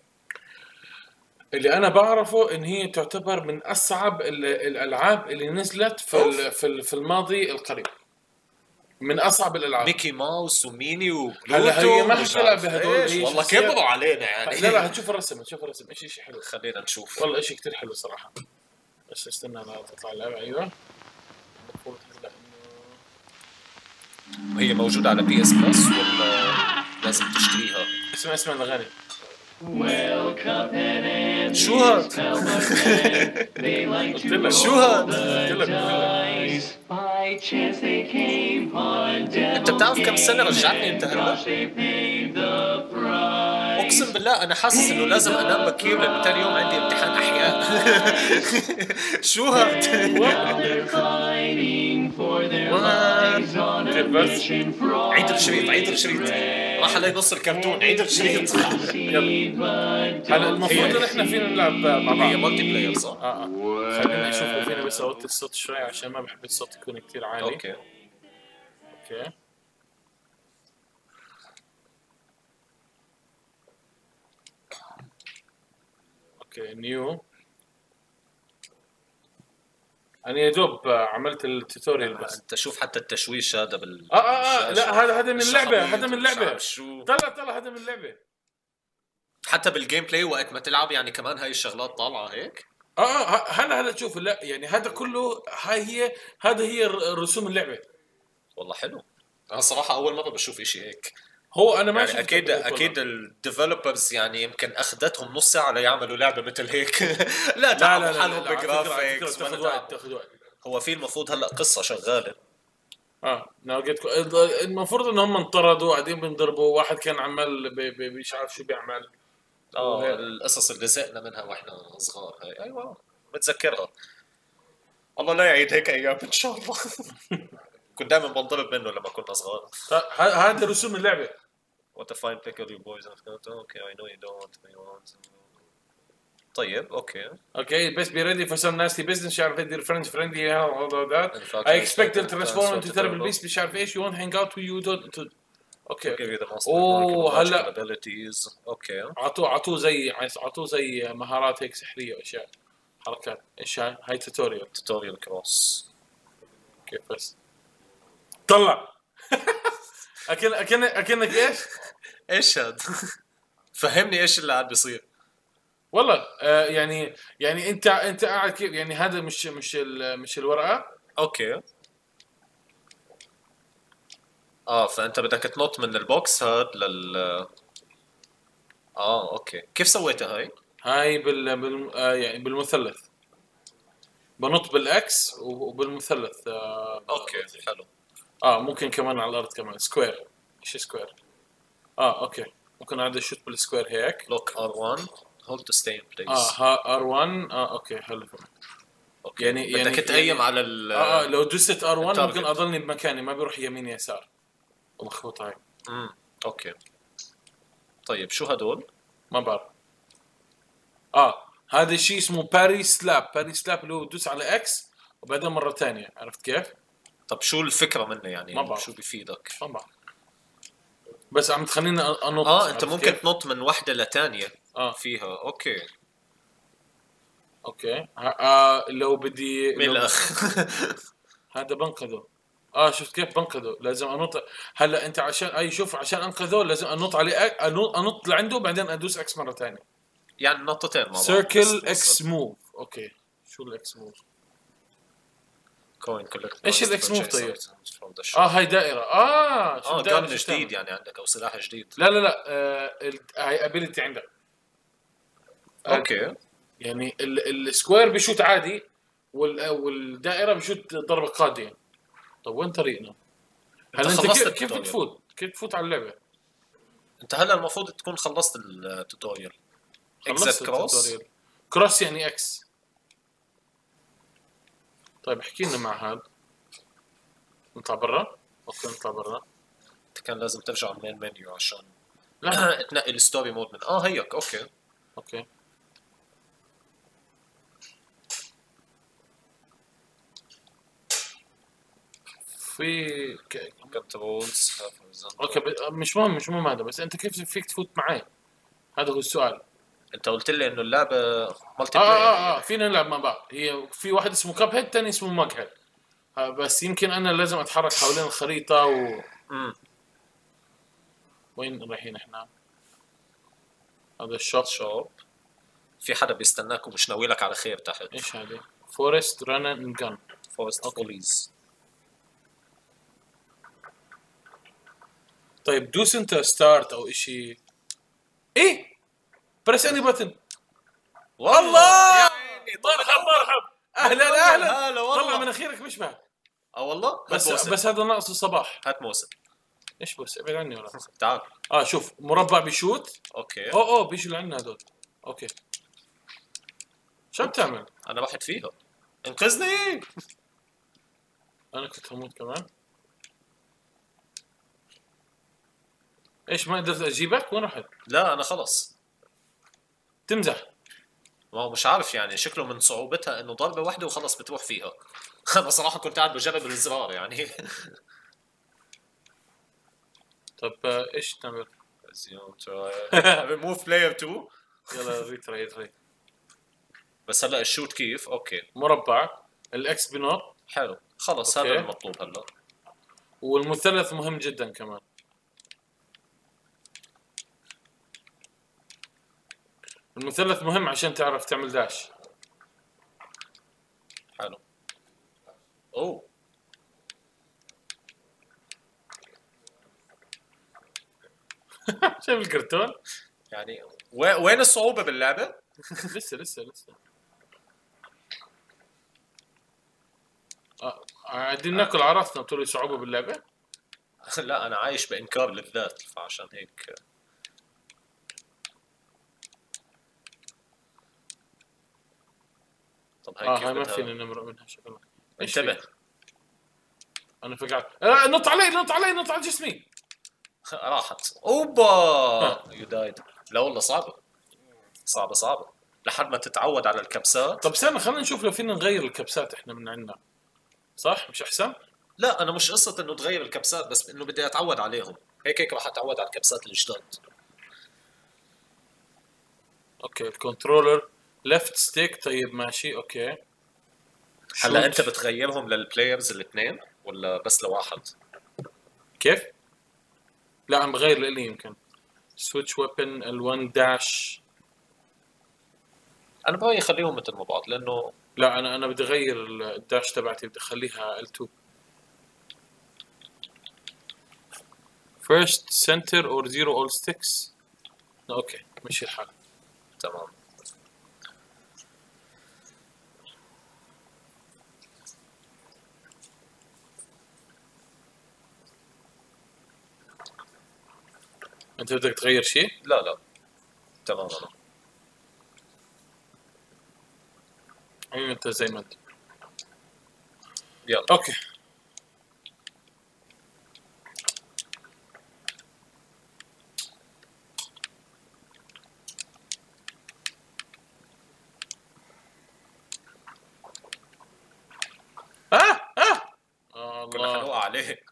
S1: اللي انا بعرفه ان هي تعتبر من اصعب الالعاب اللي نزلت
S2: اوف.
S1: في الماضي القريب. من اصعب الالعاب.
S2: ميكي ماوس وميني
S1: هلا هي
S2: وبلوتو
S1: ما
S2: ومش
S1: حتلعب
S2: عارف
S1: بهدول،
S2: ايش،
S1: هي
S2: والله
S1: شخصيات.
S2: كبروا علينا يعني.
S1: لا لا هتشوف الرسم، هتشوف الرسم شيء حلو.
S2: خلينا نشوف.
S1: والله شيء كثير حلو صراحه. بس استنى لا تطلع اللعبه. ايوه المفروض هلا انه
S2: هي موجودة على بي اس بلس ولا لازم تشتريها؟
S1: اسمع الاغاني.
S2: شو هاد؟
S1: قلت لك
S2: شو هاد؟
S1: قلت لك
S2: انت بتعرف كم سنة رجعتني انت هلا؟ اقسم بالله انا حاسس انه لازم انام بكير لانه تاني يوم عندي امتحان احياء. شو هاد؟
S1: كيف بس؟
S2: عيد الشريط، عيد الشريط، راح علي نص الكرتون، عيد الشريط.
S1: هلا المفروض ان احنا فينا نلعب مع بعض.
S2: هي مالتي بلاير صح؟
S1: خليني اشوف لو فيني بس اوطي الصوت شوي عشان ما بحب الصوت يكون كثير عالي.
S2: اوكي.
S1: اوكي اوكي نيو. انا يا دوب عملت التوتوريال بس.
S2: انت شوف حتى التشويش هذا
S1: لا هذا من اللعبه، هذا من
S2: مش
S1: اللعبه.
S2: عارف شو.
S1: طلع هذا من اللعبه.
S2: حتى بالجيم بلاي وقت ما تلعب يعني كمان هاي الشغلات طالعه هيك.
S1: هلا تشوف. لا يعني هذا كله هذا هي رسوم اللعبه.
S2: والله حلو. انا صراحه اول مره بشوف اشي هيك.
S1: هو انا ما
S2: يعني
S1: شفت
S2: اكيد الديفلوبرز يعني يمكن اخذتهم نص ساعه ليعملوا لعبه مثل هيك. لا
S1: لا
S2: تعبوا حالهم بجرافيكس.
S1: تاخذ وقت.
S2: هو في المفروض هلا قصه شغاله.
S1: المفروض ان هم انطردوا قاعدين بينضربوا، واحد كان عمال مش عارف شو بيعمل.
S2: القصص اللي زهقنا منها واحنا صغار هاي. ايوه بتذكرها. الله لا يعيد هيك ايام ان شاء الله. كنت دائما بنضرب منه لما كنا صغار.
S1: هذا رسوم اللعبه.
S2: What a fine pickle you boys have got. Okay, I know you don't. طيب اوكي
S1: بس be ready for some nasty business. مش عارف ايه friends friendly all of that. I expect to transform into terrible beast. مش عارف ايش. You won't hang out with you don't. اوكي هلا عطوه زي مهارات هيك سحريه واشياء حركات. ايش هاي توتوريال
S2: كروس.
S1: كيف بس طلع. اكنك
S2: ايش هاد؟ فهمني ايش اللي قاعد بيصير.
S1: والله يعني انت قاعد كيف يعني. هذا مش الورقه.
S2: اوكي. فانت بدك تنط من البوكس هاد اوكي. كيف سويتها
S1: هاي يعني بالمثلث. بنط بالاكس وبالمثلث.
S2: اوكي حلو.
S1: ممكن كمان على الارض كمان سكوير. ايش سكوير؟ اوكي ممكن عاد اشوت بالسكوير هيك.
S2: لوك R1 hold to stay in place.
S1: R1 اوكي حلو.
S2: اوكي يعني بدك تقيم على
S1: لو دوست R1 ممكن اضلني بمكاني، ما بيروح يمين يسار. مخبوط هاي.
S2: اوكي طيب شو هدول؟
S1: ما بعرف. هذا الشيء اسمه باري سلاب اللي هو تدوس على اكس وبعدين مره ثانيه. عرفت كيف؟
S2: طب شو الفكره منه يعني؟
S1: ما بعرف.
S2: شو بيفيدك؟
S1: ما بعرف بس عم تخليني انط.
S2: انت ممكن تنط من وحده لثانيه فيها. اوكي
S1: لو بدي
S2: مين الاخ؟
S1: هذا بنقذه. شفت كيف بنقذه؟ لازم انط. هلا انت عشان شوف عشان انقذه لازم انط عليه انط لعنده بعدين ادوس اكس مره ثانيه.
S2: يعني نطتين مع بعض.
S1: سيركل اكس موف. اوكي شو الاكس موف؟
S2: كوين كولكت.
S1: ايش الاكس موف طيب؟ هاي دائره.
S2: شو دائره جديد يعني عندك او سلاح جديد؟
S1: لا هاي ابيلتي عندك.
S2: اوكي
S1: يعني السكوير بيشوت عادي والدائره بيشوت ضربه قاضيه. طب وين طريقنا؟ هلا انت كيف كيف تفوت على اللعبه؟
S2: انت هلا المفروض تكون خلصت التوتوريال.
S1: خلصت التوتوريال. كروس يعني اكس. طيب احكي لنا مع هذا. نطلع برا. اوكي نطلع برا.
S2: انت كان لازم ترجع على المين منيو عشان
S1: لا
S2: تنقي الستوري مود من هيك.
S1: اوكي في
S2: كنترولز.
S1: اوكي مش مهم هذا، بس انت كيف فيك تفوت معي؟ هذا هو السؤال.
S2: انت قلت لي انه اللعبه مالتي بلاير.
S1: فينا نلعب مع بعض. هي في واحد اسمه كاب هيد، ثاني اسمه ماج هيد. بس يمكن انا لازم اتحرك حوالين الخريطه وين رايحين احنا؟ هذا الشوب.
S2: في حدا بيستناك ومش ناوي لك على خير تحت.
S1: ايش هذه؟ فورست ران اند جن.
S2: فورست فوليز.
S1: طيب دوس انت ستارت او اشي. ايه بريس اني بتن. والله يا عيني. مرحب اهلا طلع مناخيرك مشبه.
S2: والله
S1: بس هذا ناقص الصباح.
S2: هات موسى.
S1: ايش بس ابعد عني ولا
S2: تعال.
S1: شوف مربع بيشوت.
S2: اوكي.
S1: بيجي لعنا هذول. اوكي شو بتعمل؟
S2: انا واحد فيها. انقذني.
S1: انا كنت هموت كمان. ايش ما قدرت اجيبك؟ وين رحت؟
S2: لا انا خلص.
S1: تمزح.
S2: ما هو مش عارف يعني شكله من صعوبتها انه ضربه واحده وخلص بتروح فيها. انا صراحه كنت قاعد بجرب الزرار يعني.
S1: طب ايش تعمل؟
S2: ريموف بلاير 2.
S1: يلا ريتري.
S2: بس هلا الشوت كيف؟ اوكي
S1: مربع. الاكس بنط.
S2: حلو خلص هذا المطلوب هلا.
S1: والمثلث مهم جدا كمان. المثلث مهم عشان تعرف تعمل داش.
S2: حلو.
S1: شايف الكرتون؟
S2: يعني وين الصعوبة باللعبة؟
S1: لسه قاعدين ناكل عرسنا بتقول لي صعوبة باللعبة؟
S2: لا أنا عايش بإنكار للذات فعشان هيك. طب هاي كيف
S1: ما فينا نمرق منها شكلها.
S2: انتبه.
S1: أنا فقعت. نط على جسمي.
S2: راحت. اوبا يو دايد. لا والله صعبة لحد ما تتعود على الكبسات.
S1: طب استنى خلينا نشوف لو فينا نغير الكبسات احنا من عندنا. صح مش احسن؟
S2: لا انا مش قصة انه تغير الكبسات بس انه بدي اتعود عليهم. هيك راح اتعود على الكبسات الجداد.
S1: اوكي الكنترولر ليفت ستيك. طيب ماشي اوكي.
S2: هلا انت بتغيرهم للبلايرز الاثنين ولا بس لواحد؟
S1: كيف؟ لا عم بغير لإلي يمكن. سويتش ويبن ال1 داش.
S2: انا برايي خليهم مثل ما بعض لانه
S1: لا انا بدي اغير الداش تبعتي. بدي اخليها L2. first center or zero all sticks. اوكي مشي الحال.
S2: تمام.
S1: انت بدك تغير شيء؟
S2: لا تمام.
S1: انت زي ما انت.
S2: يلا
S1: اوكي.
S2: كنا حنوقع عليه.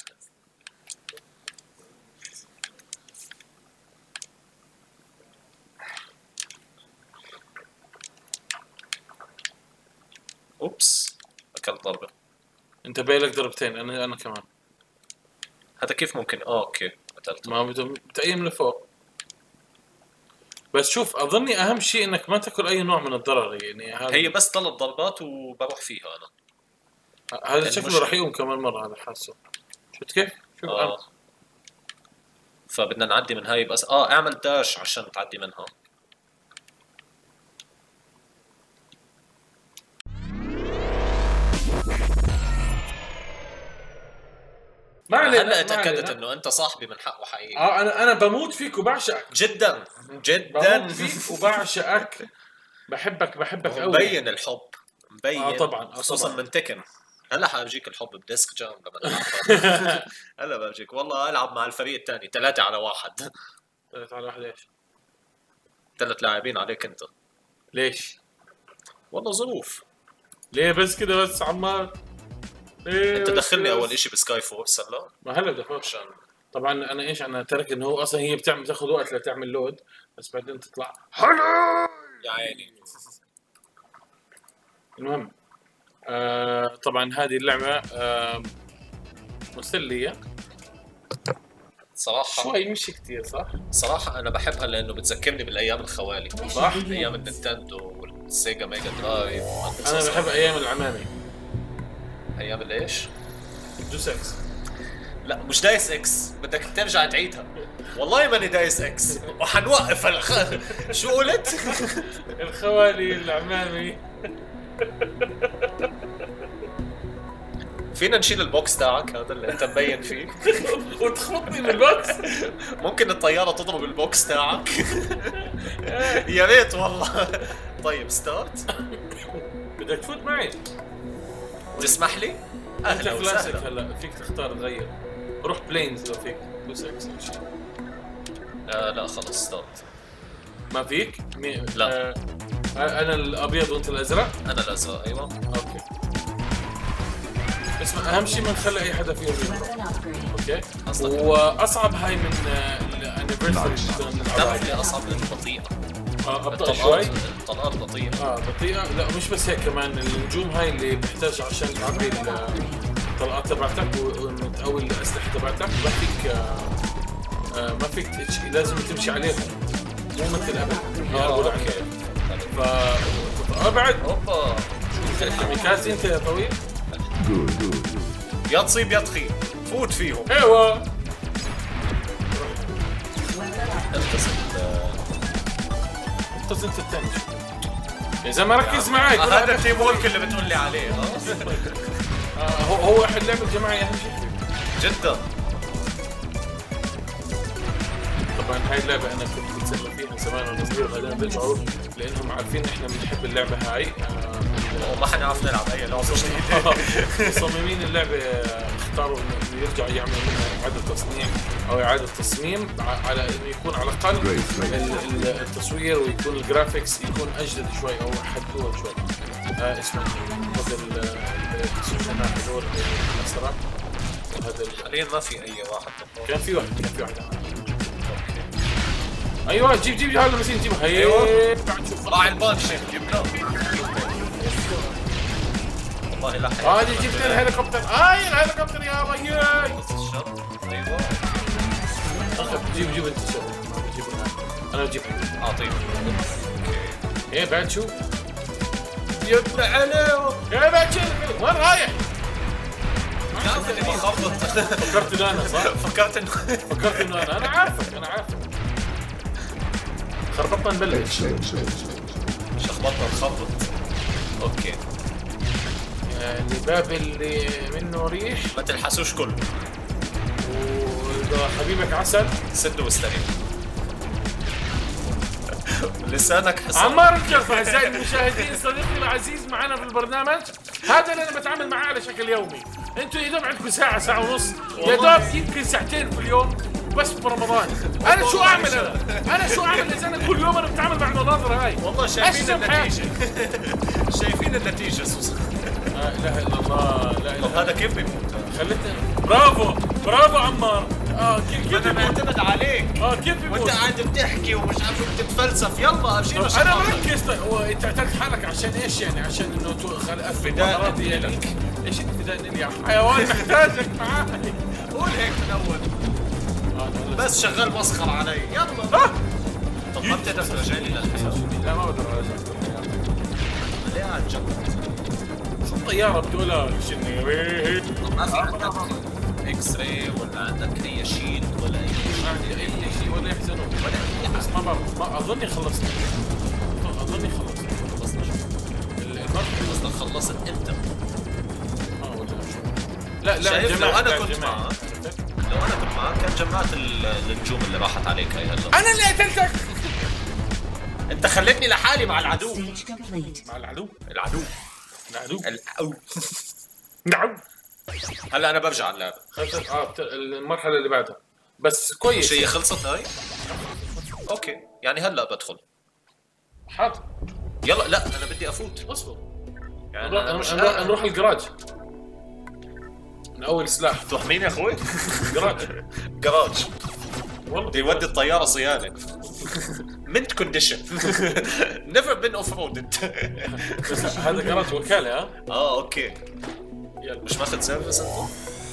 S2: اوبس اكلت ضربة.
S1: انت بايلك ضربتين. انا كمان.
S2: هذا كيف ممكن؟ اوكي قتلته.
S1: ما بتقيم لفوق. بس شوف اظني اهم شيء انك ما تاكل اي نوع من الضرر يعني.
S2: هي بس 3 ضربات وبروح فيها انا.
S1: هذا شكله رح يقوم كمان مرة. هذا حاسه. شفت كيف؟ شوف
S2: فبدنا نعدي من هاي بس اعمل داش عشان تعدي منها.
S1: ما علينا.
S2: هلا اتاكدت انه انت صاحبي من حقه حقيقي.
S1: انا بموت فيك وبعشقك
S2: جدا
S1: بموت فيك وبعشقك. بحبك قوي.
S2: مبين الحب مبين.
S1: طبعا
S2: خصوصا من تكن. هلا حاجيك الحب بديسك جام لما هلا بجيك والله العب مع الفريق الثاني 3-1.
S1: 3-1 ليش؟
S2: 3 لاعبين عليك انت.
S1: ليش؟
S2: والله ظروف.
S1: ليه بس كده بس عمار؟ ليه
S2: انت دخلني اول اشي بسكاي فورس هلا.
S1: ما هلا دخلت. طبعا انا ترك انه هو اصلا هي بتاخذ وقت لتعمل لود، بس بعدين تطلع حلو
S2: يا عيني.
S1: المهم طبعا هذه اللعبه مسليه
S2: صراحة.
S1: شوي مش كتير صح؟
S2: صراحة أنا بحبها لأنه بتذكرني بالأيام الخوالي.
S1: صح؟
S2: أيام النينتندو والسيجا ميجا درايف.
S1: أنا بحب أيام العمامي.
S2: أيام الإيش؟
S1: دوس إكس.
S2: لا مش دايس إكس، بدك ترجع تعيدها. والله ماني دايس إكس وحنوقف شو قلت؟
S1: الخوالي العمامي.
S2: فينا نشيل البوكس تاعك هذا اللي انت مبين فيه
S1: وتخبطني بالبوكس.
S2: ممكن الطيارة تضرب البوكس تاعك. يا ريت والله. طيب ستارت.
S1: بدك تفوت معي
S2: تسمح لي؟
S1: اهلا وسهلا. هلا فيك تختار تغير. روح بلينز لو فيك دوس اكس او شيء.
S2: لا خلص ستارت.
S1: ما فيك؟
S2: لا
S1: انا الابيض وانت الازرق؟
S2: انا الازرق ايوه.
S1: اوكي اسمع اهم شيء ما نخلي اي حدا فيهم يضرب. اوكي واصعب هاي من الانيفرساري.
S2: لا اصعب لانه بطيئه.
S1: ابطأ شوي.
S2: الطلقات بطيئه.
S1: بطيئه. لا مش بس هيك، كمان النجوم هاي اللي بتحتاج عشان تعبي الطلقات تبعتك او الاسلحه تبعتك ما فيك لازم تمشي عليهم مو مثل قبل. اقول لك ابعد.
S2: اوبا
S1: ميكازي انت يا طويل.
S2: يا تصيب يا تخيب فوت فيهم.
S1: ايوه اتصل الثاني اذا ما ركز معي.
S2: هذا التيم وورك اللي بتقول لي عليه.
S1: هو احد لعب الجماعي اهم شيء جدا. طبعا هاي اللعبه انا كنت بتسلى فيها زمان وانا صغير، بعدين بيرجعوا لانهم عارفين احنا بنحب اللعبه هاي
S2: وما حنعرف نلعب اي لعبه.
S1: مصممين اللعبه اختاروا انه يرجعوا يعملوا منها اعاده تصنيع او اعاده تصميم على انه يكون على الاقل التصوير ويكون الجرافيكس يكون اجدد شوي او حدوه شوي. اسمه هذا السوشيال هذول الاسرع. وهذا
S2: حاليا ما في اي واحد.
S1: كان في واحد ايوه جيب هذا المسين جيبها.
S2: ايوه بعد شوف طلع البانشن جبناه. والله لا
S1: هذه جبت الهليكوبتر. الهليكوبتر يا ريال.
S2: الشط ايوه
S1: جيب انت الشط. انا بجيبها.
S2: طيب
S1: بعد شوف
S2: يطلع عليه.
S1: يا بعد شوف وين رايح؟
S2: كان اللي بخبط.
S1: فكرت انه انا صح؟
S2: فكرت انه
S1: انا عارفك. خربطنا نبلش.
S2: شخبطنا نخبط. اوكي
S1: الباب اللي منه ريح
S2: ما تلحسوش كله.
S1: واذا حبيبك عسل
S2: سد واستريح. لسانك حصان.
S1: عمار الجرفة. اعزائي المشاهدين صديقي العزيز معنا في البرنامج هذا اللي انا بتعامل معاه على شكل يومي. انتوا يا دوب عندكم ساعة ونص، يا دوب يمكن ساعتين في اليوم بس برمضان. انا شو اعمل اذا انا كل يوم انا بتعامل مع المناظر هاي؟
S2: والله شايفين النتيجة. شايفين النتيجة سوسن.
S1: لا اله الا الله. لا اله.
S2: طب هذا كيف بيموت؟
S1: خليتني. برافو عمار. كيف
S2: انا معتمد عليك.
S1: كيف بيموت؟
S2: وانت قاعد بتحكي ومش عارف بتتفلسف. يلا ابشر.
S1: انا مركز. هو انت اعتقد حالك عشان ايش يعني؟ عشان انه
S2: فداء لك.
S1: ايش الفداء لي يا حيوان؟ محتاجك معاي.
S2: قول هيك من اول. بس شغال مسخر علي. يلا. طب ما بتقدر ترجعني للحياة.
S1: لا ما بقدر ارجع.
S2: ليه قاعد جنبك؟
S1: شو الطيارة بتقولها؟ شنو؟
S2: طب ما في عندك اكس راي ولا عندك اي شيلد ولا اي شيء؟
S1: ما عندي اي شيء ولا يحزنوا
S2: ولا اي
S1: بس ما اظني خلصت.
S2: خلصنا شو؟ قصدك خلصت انت؟
S1: لا
S2: شايف لو انا كنت
S1: جماعة.
S2: معك لو انا كنت معك كان جمعت النجوم اللي راحت عليك هاي هلا.
S1: انا اللي قتلتك.
S2: انت خليتني لحالي مع العدو.
S1: مع العدو.
S2: العدو.
S1: نعم.
S2: هلا انا برجع اللعبة.
S1: المرحلة اللي بعدها. بس كويس.
S2: شيء خلصت هاي؟ اوكي، يعني هلا بدخل.
S1: حاضر.
S2: يلا لا انا بدي افوت.
S1: اصبر.
S2: يعني
S1: نروح الجراج. من اول سلاح.
S2: تروح مين يا اخوي؟
S1: جراج.
S2: جراج.
S1: والله
S2: بدي يودي الطيارة صيانة. منت كونديشن. نيفر بين اوف رودد.
S1: بس هذا جراج وكالة ها؟
S2: اوكي.
S1: يلا.
S2: مش ماخذ سيرفيس انت؟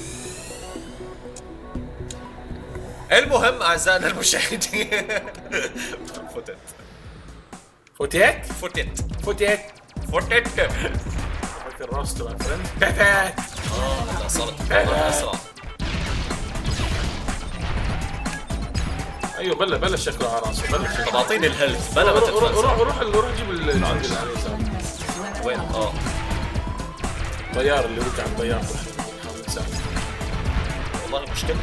S2: المهم اعزائنا المشاهدين. فتت.
S1: فوتيت؟
S2: فتت.
S1: فوتيت.
S2: فتت.
S1: فكر الراس تبع فريند.
S2: لا صارت اسرع.
S1: ايوه بلش شكله على راسه بلش.
S2: طب اعطيني الهيلث. بلا
S1: روح جيب الجندي اللي على اليسار.
S2: وين؟
S1: طيار اللي وقع الطيار.
S2: والله مشكلة.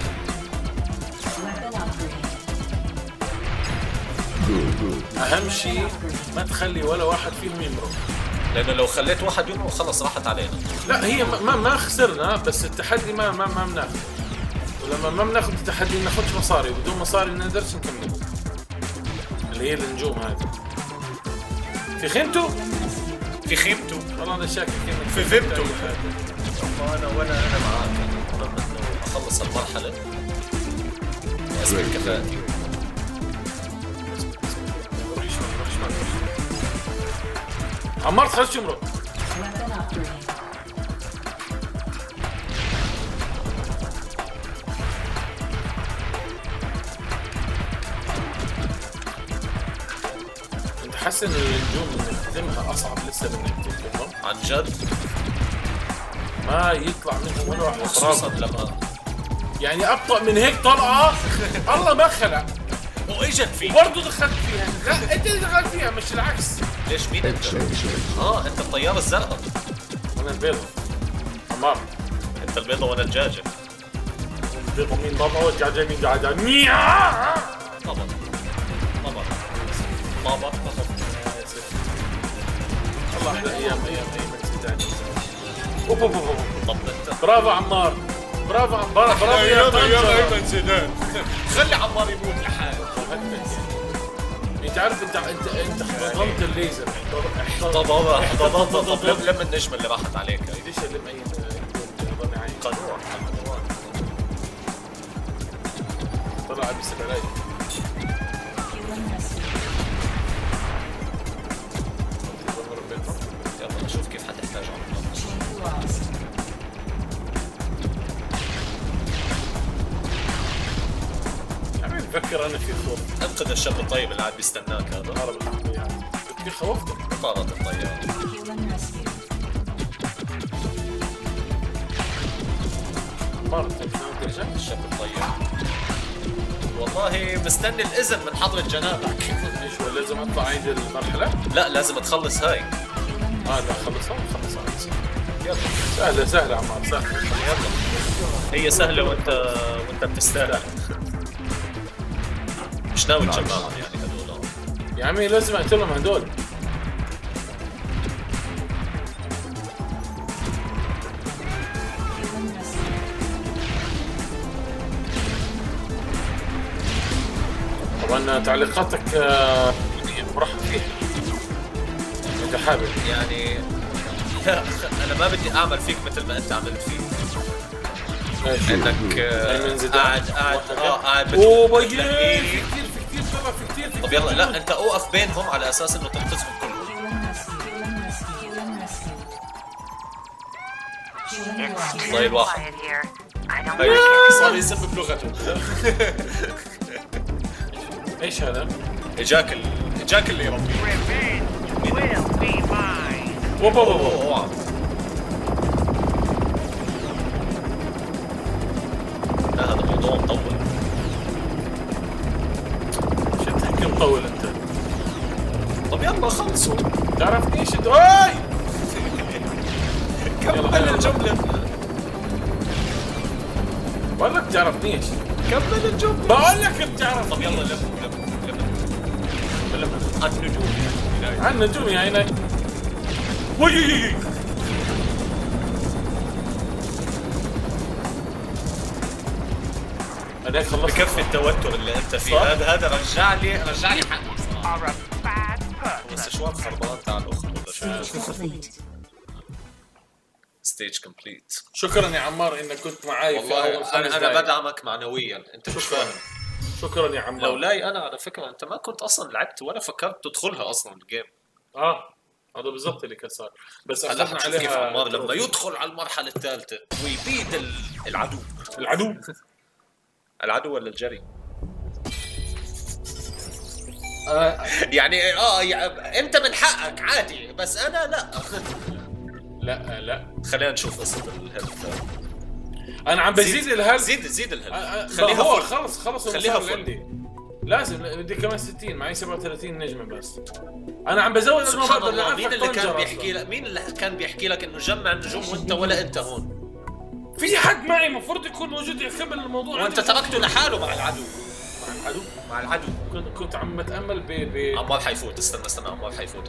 S1: اهم شيء ما تخلي ولا واحد فيهم يمرق،
S2: لانه لو خليت واحد يمرق خلص راحت علينا.
S1: لا هي ما خسرنا، بس التحدي ما بناخذ، ولما ما بناخذ التحدي بناخذش مصاري، وبدون مصاري ما نقدرش نكمل. اللي هي النجوم هذه. في خيمته والله انا شاكك
S2: في فيمتو. انا معاك. انه اخلص المرحلة واثبت كفاءتي.
S1: روح شمال. عمار تخلص يمرق. انت حاسس ان النجوم اللي تختمها اصعب لسه من انك تختمها؟
S2: عن جد؟
S1: ما يطلع منهم ولا واحد.
S2: خصوصا لما
S1: يعني ابطأ من هيك طلعه. الله ما خلق
S2: واجت فيه
S1: برضه دخلت فيها. لا انت اللي دخلت فيها مش العكس.
S2: ليش مين انت؟ انت الطيارة الزرقاء.
S1: وانا البيضة. عمار
S2: انت البيضة وانا الدجاجة.
S1: البيضة مين بابا والدجاجة مين قاعدة؟
S2: طبعا
S1: والله احلى ايام الزيداني.
S2: طب انت
S1: برافو عمار. برافو يا
S2: ايمن زيدان. خلي عمار يموت لحاله.
S1: انت عارف انت احتضنت الليزر.
S2: احتضنت لم النجمة اللي راحت عليك.
S1: ليش لم اي
S2: قنوع
S1: طلع بيسب علي.
S2: يلا نشوف كيف حتحتاج
S1: عمي بفكر انا في خوف.
S2: انقذ الشاب الطيب اللي قاعد بيستناك هذا.
S1: هرب الطيارة. كثير خوفتك.
S2: طارت الطيارة.
S1: مرت ترجع
S2: الشاب الطيب. والله مستني الإذن من حضرة جنابك.
S1: ايش هو لازم اطلع عيد المرحلة؟
S2: لا لازم تخلص هاي.
S1: لا خلصها. يلا سهلة عمار سهلة.
S2: يلا هي سهلة وانت بتستاهل. مش ناوي تجمعهم يعني هذول.
S1: يا عمي لازم اقتلهم هذول. طبعا تعليقاتك مرحب فيها اذا حابب.
S2: يعني لا انا ما بدي اعمل فيك مثل ما انت عملت فيه. انك قاعد
S1: اوه في كثير.
S2: طب يلا لا انت اوقف بينهم على اساس انه تنقذهم كلهم. والله الواحد صار يسبب لغته.
S1: ايش هذا؟
S2: اجاك اللي يربي.
S1: اوه
S2: لا هذا موضوع مطول.
S1: شو تحكي مطول انت؟
S2: طب يلا خلصوا.
S1: تعرف ايش اوي
S2: كمل الجملة.
S1: بقول لك تعرفنيش.
S2: كمل الجملة.
S1: بقول لك بتعرف.
S2: طب يلا لف النجوم
S1: يعني. عن النجوم يا عيني. وي انا خلصت.
S2: بكفي التوتر اللي انت فيه. هذا رجع لي حقي صراحة. بس شوار خربان تاع الاخت ولا شو؟ ستيج كومبليت.
S1: شكرا يا عمار انك كنت معي في اول 5 دقائق.
S2: انا بدعمك معنويا، انت مش فاهم.
S1: شكرا يا عمار.
S2: لولاي انا على فكره انت ما كنت اصلا لعبت ولا فكرت تدخلها اصلا الجيم.
S1: هذا بالضبط اللي كان صار. بس
S2: هلا
S1: اخذنا
S2: حتشوف كيف عمار
S1: عليها
S2: لما يدخل على المرحله الثالثه ويبيد العدو. العدو ولا الجري؟ يعني انت من حقك عادي بس انا
S1: لا
S2: خلينا نشوف قصه الهيلث.
S1: انا عم بزيد الهيلث.
S2: زيد الهيلث.
S1: خليها هو خلص
S2: خليها
S1: عندي. لازم بدي كمان 60 معي 37 نجمه بس. انا عم بزود انه
S2: سبحان الله. مين اللي كان بيحكي لك انه جمع النجوم وانت ولا انت هون؟
S1: في حد معي المفروض يكون موجود يكمل الموضوع
S2: وانت تركته لحاله مع العدو.
S1: كنت عم بتامل
S2: عمار حيفوت. استنى عمار حيفوت.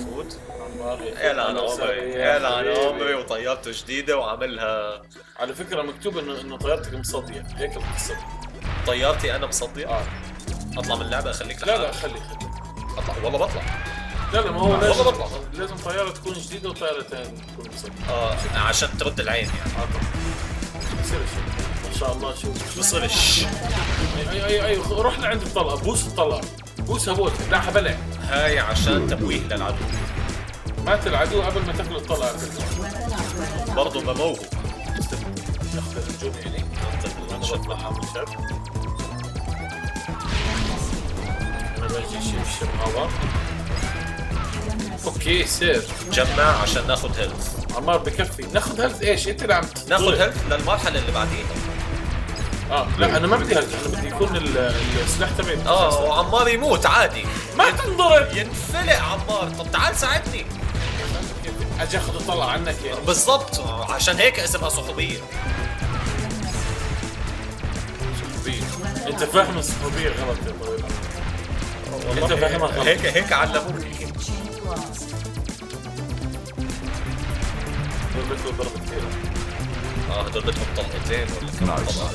S1: يا
S2: يا عمري وطيارته جديده وعاملها.
S1: على فكره مكتوب انه طيارتك مصديه هيك القصه.
S2: طيارتي انا مصديه؟ اطلع من اللعبه اخليك
S1: لا خلي
S2: اطلع والله بطلع.
S1: لا ما هو لازم طياره تكون جديده وطياره ثانيه تكون مصديه.
S2: عشان ترد العين يعني.
S1: بصيرش ما شاء الله. شوف
S2: بصيرش.
S1: اي روح لعند الطلقه. بوس الطلقه. بوسها لا بلع.
S2: هاي عشان تمويه للعدو.
S1: مات العدو قبل ما تاكل الطلقه.
S2: برضه بموه.
S1: ناخذ النجوم يعني. انا بطلع عامل شاب. انا بجي شيب هوا. اوكي سير.
S2: جمع عشان ناخذ هيلث.
S1: عمار بكفي. ناخذ هيلث ايش؟ انت اللي عم
S2: ناخذ هيلث للمرحله اللي بعديها.
S1: لا انا ما بدي هيلث. انا بدي يكون السلاح تبعي.
S2: وعمار يموت عادي.
S1: ما تنضرب.
S2: ينفلق عمار. طب تعال ساعدني.
S1: اجي اخذ الطلعه عنك يعني.
S2: بالضبط عشان هيك اسمها صحوبيه.
S1: انت فاهم الصحوبيه غلط يا طويل. انت فاهمها غلط.
S2: هيك علموك.
S1: ضربته ضربة كثيرة.
S2: هدول بدهم طلقتين ولا كم طلقة؟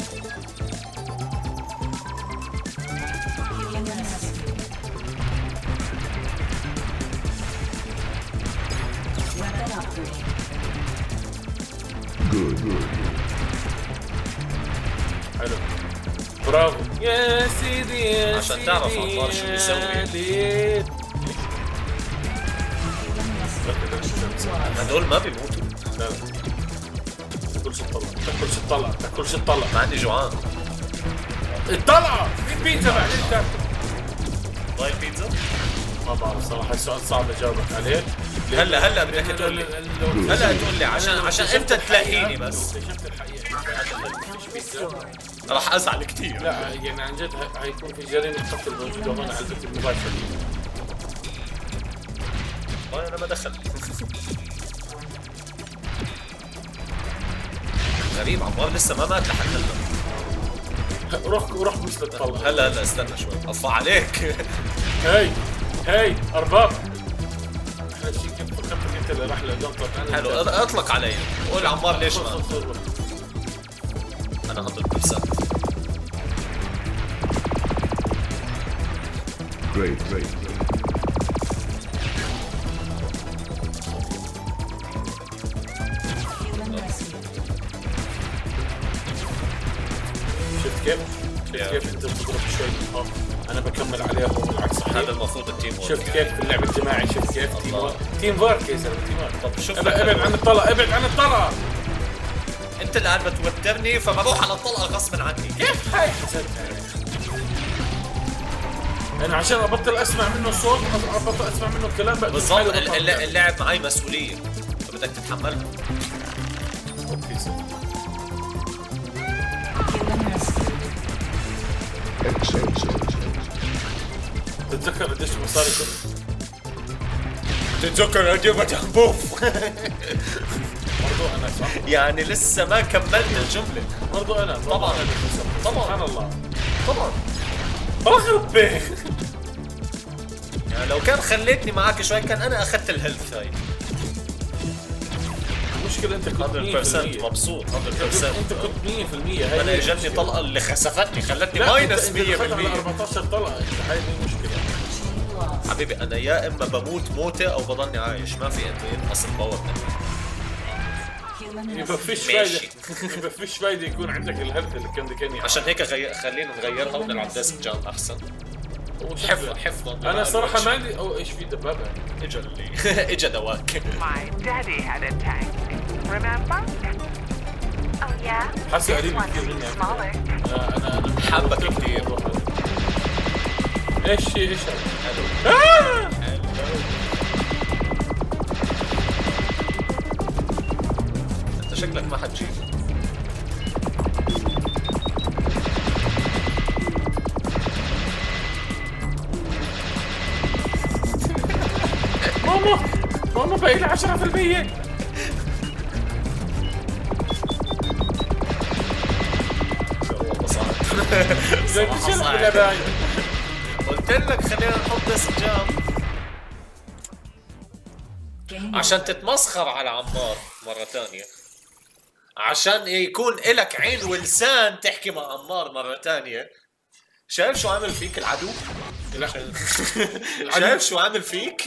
S1: حلو. برافو يا سيدي
S2: عشان تعرف عمار شو بيسوي. هدول ما بيموتوا.
S1: لا تاكلش الطلقة.
S2: ما عندي جوعان.
S1: الطلقة في بيتزا بعدين
S2: ضايل بيتزا؟
S1: ما بعرف صراحة. السؤال صعب اجاوبك عليه.
S2: هلا بدك تقول لي. هلا تقول لي عشان انت تلاقيني بس.
S1: اكتشفت الحقيقة
S2: راح ازعل كثير.
S1: لا يعني عن جد هيكون في جريمة قتل موجودة هون على البث المباشر.
S2: والله انا ما دخل. غريب عمار لسه ما مات لحد هلا.
S1: روح بوس للطلقة.
S2: هلا استنى شوي. اطفى عليك.
S1: هاي ارباب. احنا شيء كيف فكرتك انت اللي راح لجنطة.
S2: حلو اطلق علي. قول عمار ليش ما. انا هضرب بلسان.
S3: Great.
S1: شفت كيف انت بتضرب شوي بالنار. انا بكمل عليها بالعكس.
S2: هذا المفروض التيم وورك.
S1: شفت كيف في اللعب الجماعي. شفت كيف تيم وورك يا زلمه. تيم وورك.
S2: طب شوف
S1: ابعد عن الطلقه.
S2: انت الان بتوترني فبروح على الطلقه غصبا عني.
S1: كيف هاي حسبتها؟ انا عشان ابطل اسمع منه صوت ابطل اسمع منه كلام.
S2: بالضبط. اللعب معي مسؤوليه فبدك تتحملها.
S1: اوكي سير. تتذكر قديش مصاري كنت؟
S2: تتذكر قد ايه بتحبوف.
S1: برضو انا صح.
S2: يعني لسه ما كملت الجمله.
S1: برضو انا
S2: طبعا طبعا
S1: سبحان الله.
S2: طبعا
S1: رغب به.
S2: يعني لو كان خليتني معك شوي كان انا اخذت الهيلث هاي.
S1: المشكلة انت كنت
S2: 100% مبسوط 100%.
S1: انت كنت 100%. هاي
S2: انا اجتني طلقه اللي خسفتني خلتني
S1: لا
S2: ماينس 100%.
S1: انت دخلت على 14 طلقة، انت هاي المشكلة.
S2: حبيبي انا يا اما بموت موته او بضلني عايش، ما في انه ينقص الباور مني.
S1: يبقى فيش فايدة. يبقى فيش فايدة يكون عندك الهيلث اللي كان ذكاني.
S2: عشان هيك خلينا نغيرها ونلعب ديسك جام احسن. حفظا
S1: انا صراحة ما عندي او ايش في دبابة.
S2: اجا اللي اجا دواك.
S1: حاسة قريب كثير مني. انا
S2: حابك كثير.
S1: ايش هذا؟
S2: انت شكلك ما حتجيب.
S1: ماما باقي لي 10%.
S2: والله صعب.
S1: زي صعب.
S2: قلت لك خلينا نحط ديسك جام عشان تتمسخر على عمار مرة ثانية، عشان يكون إلك عين ولسان تحكي مع عمار مرة ثانية. شايف شو عامل فيك العدو؟ شايف شو عامل فيك؟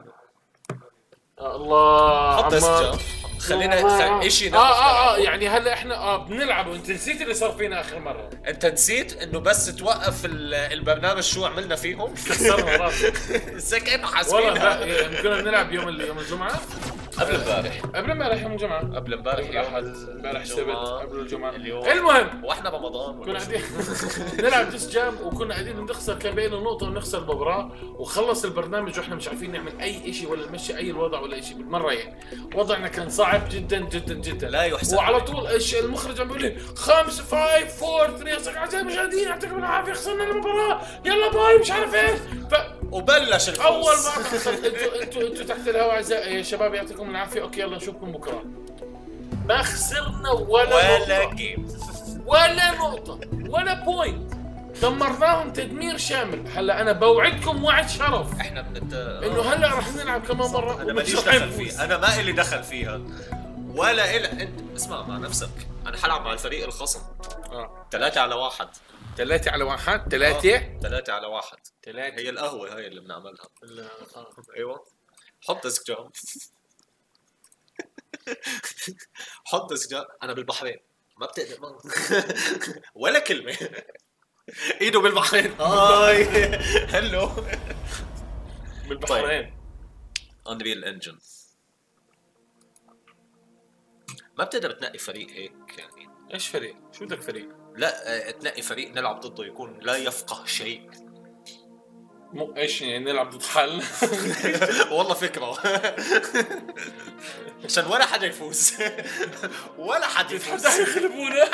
S1: الله.
S2: حط ديسك جام. خلينا اشي
S1: يعني هلا احنا بنلعب وانت نسيت اللي صار فينا اخر مره.
S2: انت نسيت انه بس توقف البرنامج شو عملنا فيهم؟
S1: كسرنا راسك.
S2: ازاي كانه حاسبين.
S1: والله كنا بنلعب يوم الجمعه.
S2: قبل امبارح
S1: يوم الجمعه.
S2: قبل امبارح يوم
S1: امبارح السبت قبل الجمعه.
S2: اليوم
S1: المهم
S2: واحنا رمضان
S1: كنا قاعدين نلعب ديس جام وكنا قاعدين بنخسر، كان بيننا نقطه ونخسر مباراه وخلص البرنامج واحنا مش عارفين نعمل اي شيء ولا نمشي اي الوضع ولا شيء بالمره. يعني وضعنا كان صعب جدا جدا جدا
S2: لا يحسن.
S1: وعلى طول المخرج عم بيقول لي 5 5 4 3 اعزائي المشاهدين يعطيكم العافيه خسرنا المباراه يلا باي مش عارف ايش.
S2: وبلش الفوز.
S1: اول ما خسر انتوا تحت الهواء اعزائي يا شباب يعطيكم العافيه اوكي يلا نشوفكم بكره. ما خسرنا ولا
S2: جيم
S1: ولا نقطه ولا بوينت. دمرناهم تدمير شامل. هلا انا بوعدكم وعد شرف
S2: احنا
S1: انه هلا رح نلعب كمان مره.
S2: انا ماليش دخل فيه، انا ما إلي دخل فيها ولا انت اسمع مع نفسك. انا حلعب مع الفريق الخصم 3 على 1.
S1: 3 على 1 3
S2: 3 على 1. هي القهوة هاي اللي بنعملها. ايوه حط ديسك جام. حط ديسك جام. انا بالبحرين ما بتقدر ولا كلمة. ايده بالبحرين. هاي هلو
S1: بالبحرين.
S2: انريل انجن ما بتقدر تنقي فريق هيك يعني.
S1: ايش فريق؟ شو بدك فريق؟
S2: لا تنقي فريق نلعب ضده يكون لا يفقه شيء.
S1: مو ايش يعني نلعب ضد حالنا؟
S2: والله فكرة. عشان ولا حدا يفوز. ولا حدا يفوز.
S1: يخربونا.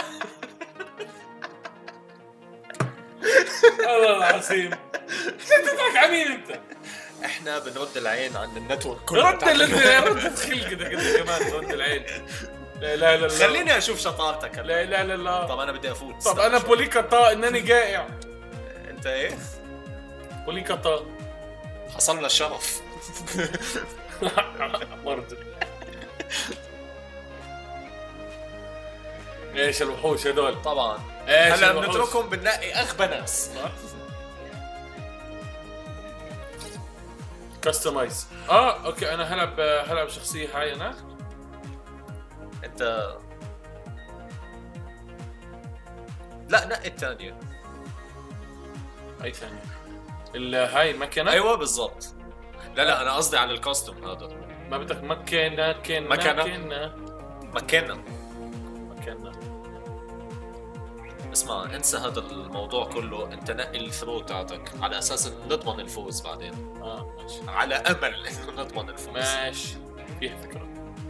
S1: الله العظيم. تضحك على مين انت؟
S2: احنا بنرد العين عن النتورك كله.
S1: رد خلق كده كمان رد العين. لا
S2: خليني اشوف شطارتك.
S1: لا
S2: طب انا بدي افوت.
S1: طب انا بوليكاتا انني جائع.
S2: انت ايه؟
S1: بوليكاتا
S2: حصلنا الشرف.
S1: مرض. ايش الوحوش هذول؟
S2: طبعا هلا بنتركهم بنلاقي اغبى ناس.
S1: كاستمايز. اوكي انا هلعب شخصيه هاي انا.
S2: انت لا نقي الثانيه.
S1: اي ثانيه؟ هاي المكنه.
S2: ايوه بالضبط. لا انا قصدي على الكاستم هذا.
S1: ما بدك مكنه.
S2: اسمع انسى هذا الموضوع كله. انت نقي الثرو تاعتك على اساس انه نضمن الفوز بعدين.
S1: ماشي.
S2: على امل انه نضمن الفوز.
S1: ماشي فيها فكره.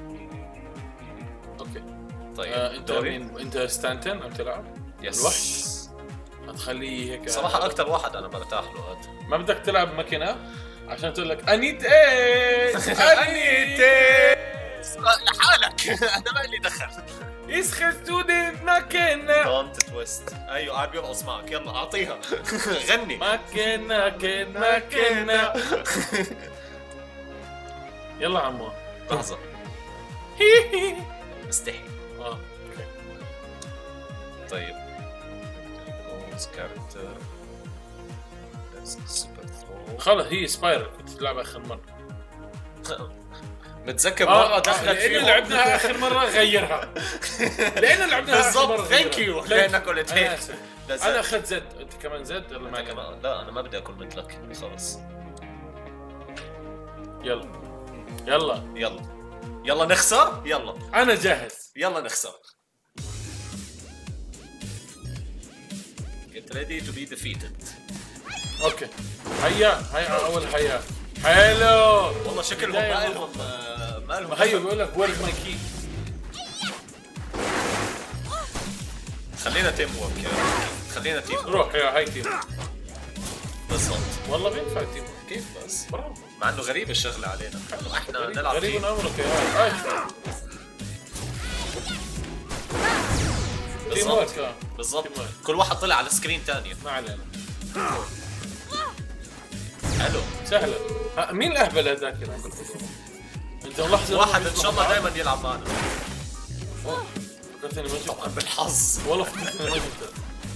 S1: اوكي
S2: طيب
S1: انت ستانتن عم تلعب؟
S2: يس.
S1: الوحش هتخليه هيك
S2: صراحه اكثر واحد انا برتاح له هذا.
S1: ما بدك تلعب مكنه عشان تقول لك انيت ايه انيت ايه
S2: لحالك. انا ما لي دخل.
S1: يسخن ستودنت ماكينة
S2: دونت تويست. ايوه قاعد بيرقص معك. يلا اعطيها. غني.
S1: ماكينة يلا عمو.
S2: لحظة. مستحي.
S1: اوكي.
S2: طيب كاركتر سوبر ثرو.
S1: خلص هي سبايرل كنت تلعب اخر مرة.
S2: متذكر مرة دخلت
S1: لأنه لعبناها آخر مرة غيرها. لأنه لعبناها آخر مرة
S2: بالضبط. ثانك يو لأنك قلت هيك.
S1: أنا أخذت زد، أنت كمان زد ولا
S2: ما كمان؟ لا أنا ما بدي أكل مثلك خلص. يلا نخسر. يلا
S1: أنا جاهز.
S2: يلا نخسر. Get ready to be defeated.
S1: أوكي. هيا أول هيا. حلو.
S2: والله شكلهم ما لهم
S1: هيا بيقول لك where's my key.
S2: خلينا تيم وورك يا خلينا تيم وورك.
S1: روح يا هاي تيم.
S2: بالضبط.
S1: والله بينفع تيم.
S2: كيف بس؟
S1: برافو.
S2: مع انه غريب الشغله علينا. احنا نلعب
S1: غريب
S2: فيه.
S1: امرك يا هاي.
S2: بالضبط. كل واحد طلع على سكرين ثانيه.
S1: ما علينا.
S2: حلو
S1: سهله. مين الاهبل هذاك اللي عندك؟ انت ملاحظ
S2: واحد ان شاء الله دائما يلعب معنا.
S1: فكرتني ما
S2: طبعا بالحظ.
S1: والله فكرتني ما شفته.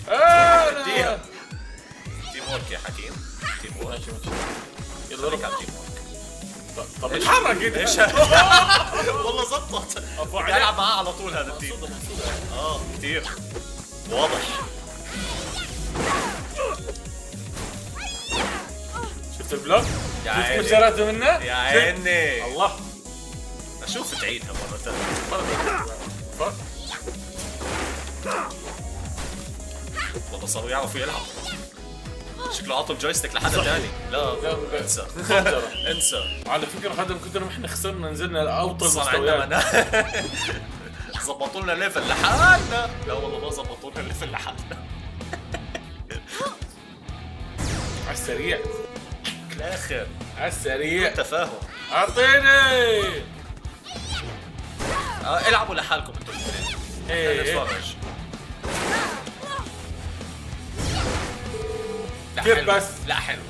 S2: تيم وورك يا حكيم. تيم وورك.
S1: ماشي يلا روح
S2: على تيم وورك.
S1: طب اتحرك
S2: ايش والله زبطت. بدي العب معاه على طول هذا التيم. كثير واضح.
S1: شفت البلوك؟
S2: يا
S1: شفت
S2: عيني.
S1: مجراته منه؟
S2: يا عيني.
S1: الله.
S2: اشوف تعيدها مرة ثانية. والله صاروا يعرفوا يلعبوا. شكله عطوا الجويستيك لحدا ثاني. لا انسى. انسى.
S1: على فكرة هذا من كثر ما احنا خسرنا نزلنا لأوطى
S2: صار
S1: المستويات.
S2: عندنا زبطوا لنا ليفل لحالنا. لا والله ما زبطوا لنا ليفل لحالنا.
S1: على السريع.
S2: الاخر
S1: على السريع.
S2: تفاهم.
S1: اعطيني.
S2: العبوا لحالكم انتم الاثنين. نتفرج.
S1: كيف بس؟
S2: لا حلو.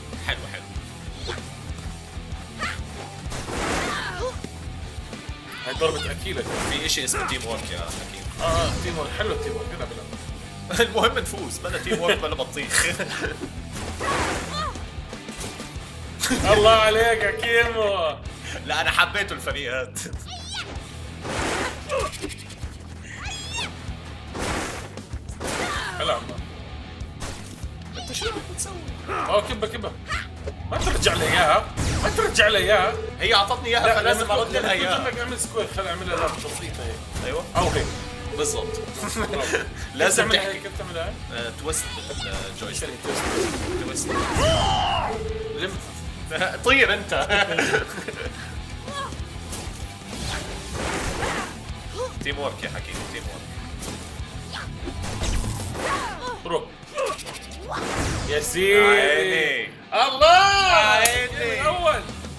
S1: هاي ضربة أكيلة.
S2: في شيء اسمه تيم وورك يا حكيم.
S1: تيم وورك حلو. تيم وورك العب.
S2: المهم نفوز. بلا تيم وورك بلا بطيخ.
S1: الله عليك يا كيمو.
S2: لا انا حبيته الفريقات.
S1: هلا عمار.
S2: انت شو بدك تسوي؟
S1: كبه ما ترجع لي اياها.
S2: هي اعطتني اياها فلازم ارد لها اياها.
S1: قلت لك اعمل سكوير. خليني اعملها لها بسيطه هيك.
S2: ايوه
S1: او هيك
S2: بالضبط.
S1: لازم تحكي. كيف تعملها؟
S2: تويست الجويستيك. تويست. طير انت. تيم وورك يا حكيم. تيم وورك.
S1: روح يا سيدي.
S2: عيني.
S1: الله
S2: عيني.
S1: الاول.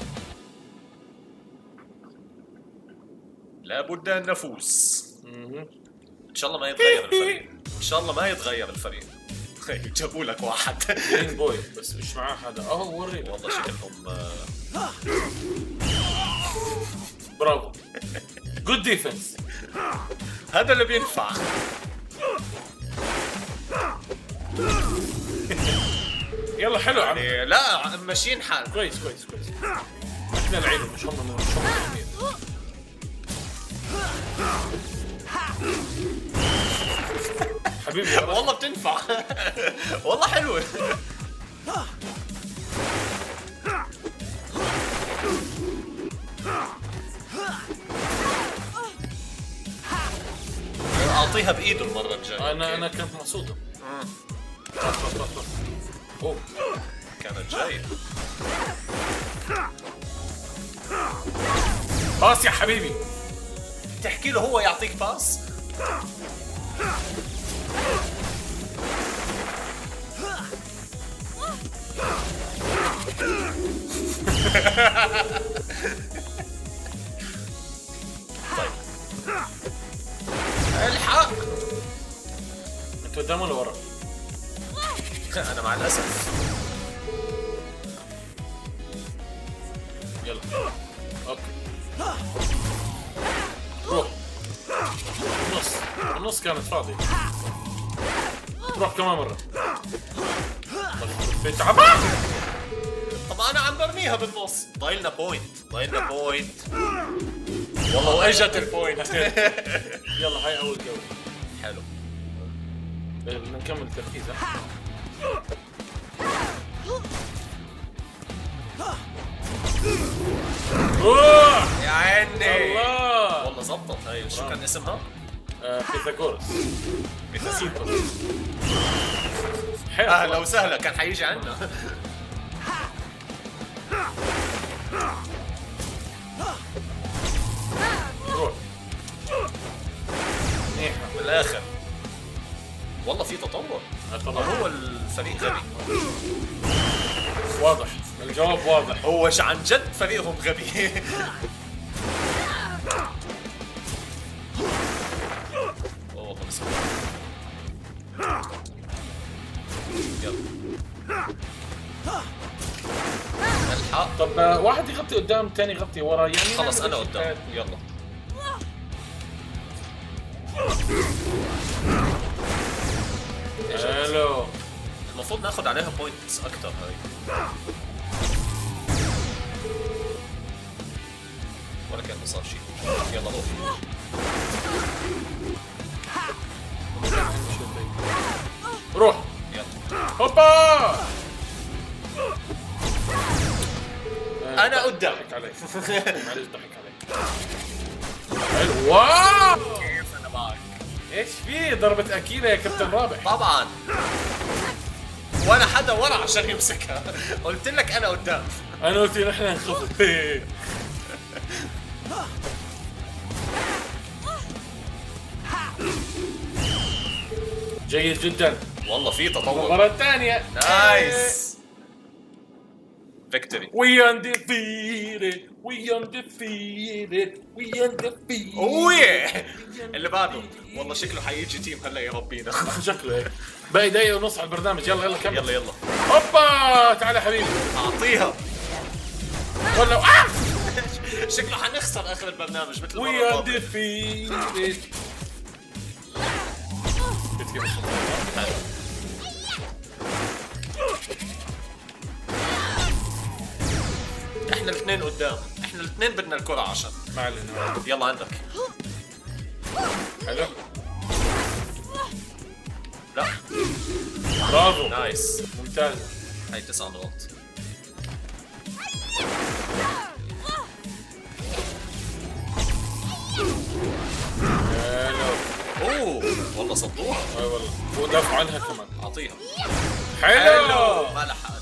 S2: لابد ان نفوز. ان شاء الله ما يتغير الفريق. ان شاء الله ما يتغير الفريق. جابوا لك واحد
S1: جرين بوي بس مش معاه حدا. وريني.
S2: والله شكلهم
S1: برافو. جود ديفنس.
S2: هذا اللي بينفع.
S1: يلا حلو عم.
S2: يعني لا ماشيين حال.
S1: كويس. احنا العيلة مش هم العيلة. حبيبي
S2: والله بتنفع. والله حلوة. اعطيها بايده المرة الجاية.
S1: انا كنت مقصودة. اوه
S2: كانت جاية.
S1: باص يا حبيبي.
S2: تحكي له هو يعطيك باص.
S1: انت قدام ولا ورا؟
S2: انا مع الاسف.
S1: يلا اوكي روح. النص كانت فاضية. روح كمان مرة. تعبان.
S2: طب انا عم برميها بالنص. ضايلنا بوينت. والله واجت البوينت.
S1: يلا هاي اول جولة.
S2: حلو.
S1: بدنا نكمل تركيز. روح
S2: يا عيني.
S1: الله
S2: والله زبطت هاي. شو كان اسمها؟
S1: بيثاغورس.
S2: بيثاغورس.
S1: حلو.
S2: اهلا وسهلا. كان حيجي عنا.
S1: روح منيحة
S2: بالاخر. والله في تطور. هو الفريق غبي.
S1: واضح الجواب واضح.
S2: هو عن جد فريقهم غبي. اوه مسكين. يلا الحق.
S1: طب واحد يغطي قدام الثاني يغطي ورا يعني.
S2: خلص انا قدام. يلا
S1: حلو.
S2: المفروض ناخذ عليها بوينتس اكثر هاي. ولا كان صار شيء. يلا
S1: روح.
S2: يلا
S1: هوبا.
S2: انا قدام.
S1: ضحك عليك. معلش ضحك عليك. حلو. واو
S2: كيف انا معك.
S1: ايش في ضربة اكيلة يا كابتن رابح.
S2: طبعا. وانا حدا ورا عشان يمسكها. قلت لك انا قدام.
S1: انا قلت نحن نخف. جيد جدا.
S2: والله في تطور.
S1: المباراة الثانية.
S2: نايس. فيكتوري.
S1: We undefeated.
S2: اوه اللي بعده. والله شكله حيجي تيم هلا يربينا.
S1: شكله هيك. باقي دقيقة ونص على البرنامج. يلا كمل.
S2: يلا
S1: هوبا تعال يا حبيبي.
S2: اعطيها.
S1: ولا
S2: شكله حنخسر اخر البرنامج مثل
S1: We
S2: المرة الماضية.
S1: undefeated.
S2: احنا الاثنين قدام. احنا الاثنين بدنا الكرة عشان.
S1: ما علينا.
S2: يلا عندك.
S1: حلو.
S2: لا
S1: برافو.
S2: نايس.
S1: ممتاز.
S2: هاي 9 نقط.
S1: حلو.
S2: اوه والله صدوها.
S1: اي والله ودافعوا عنها كمان.
S2: اعطيها.
S1: حلو.
S2: ما لحق.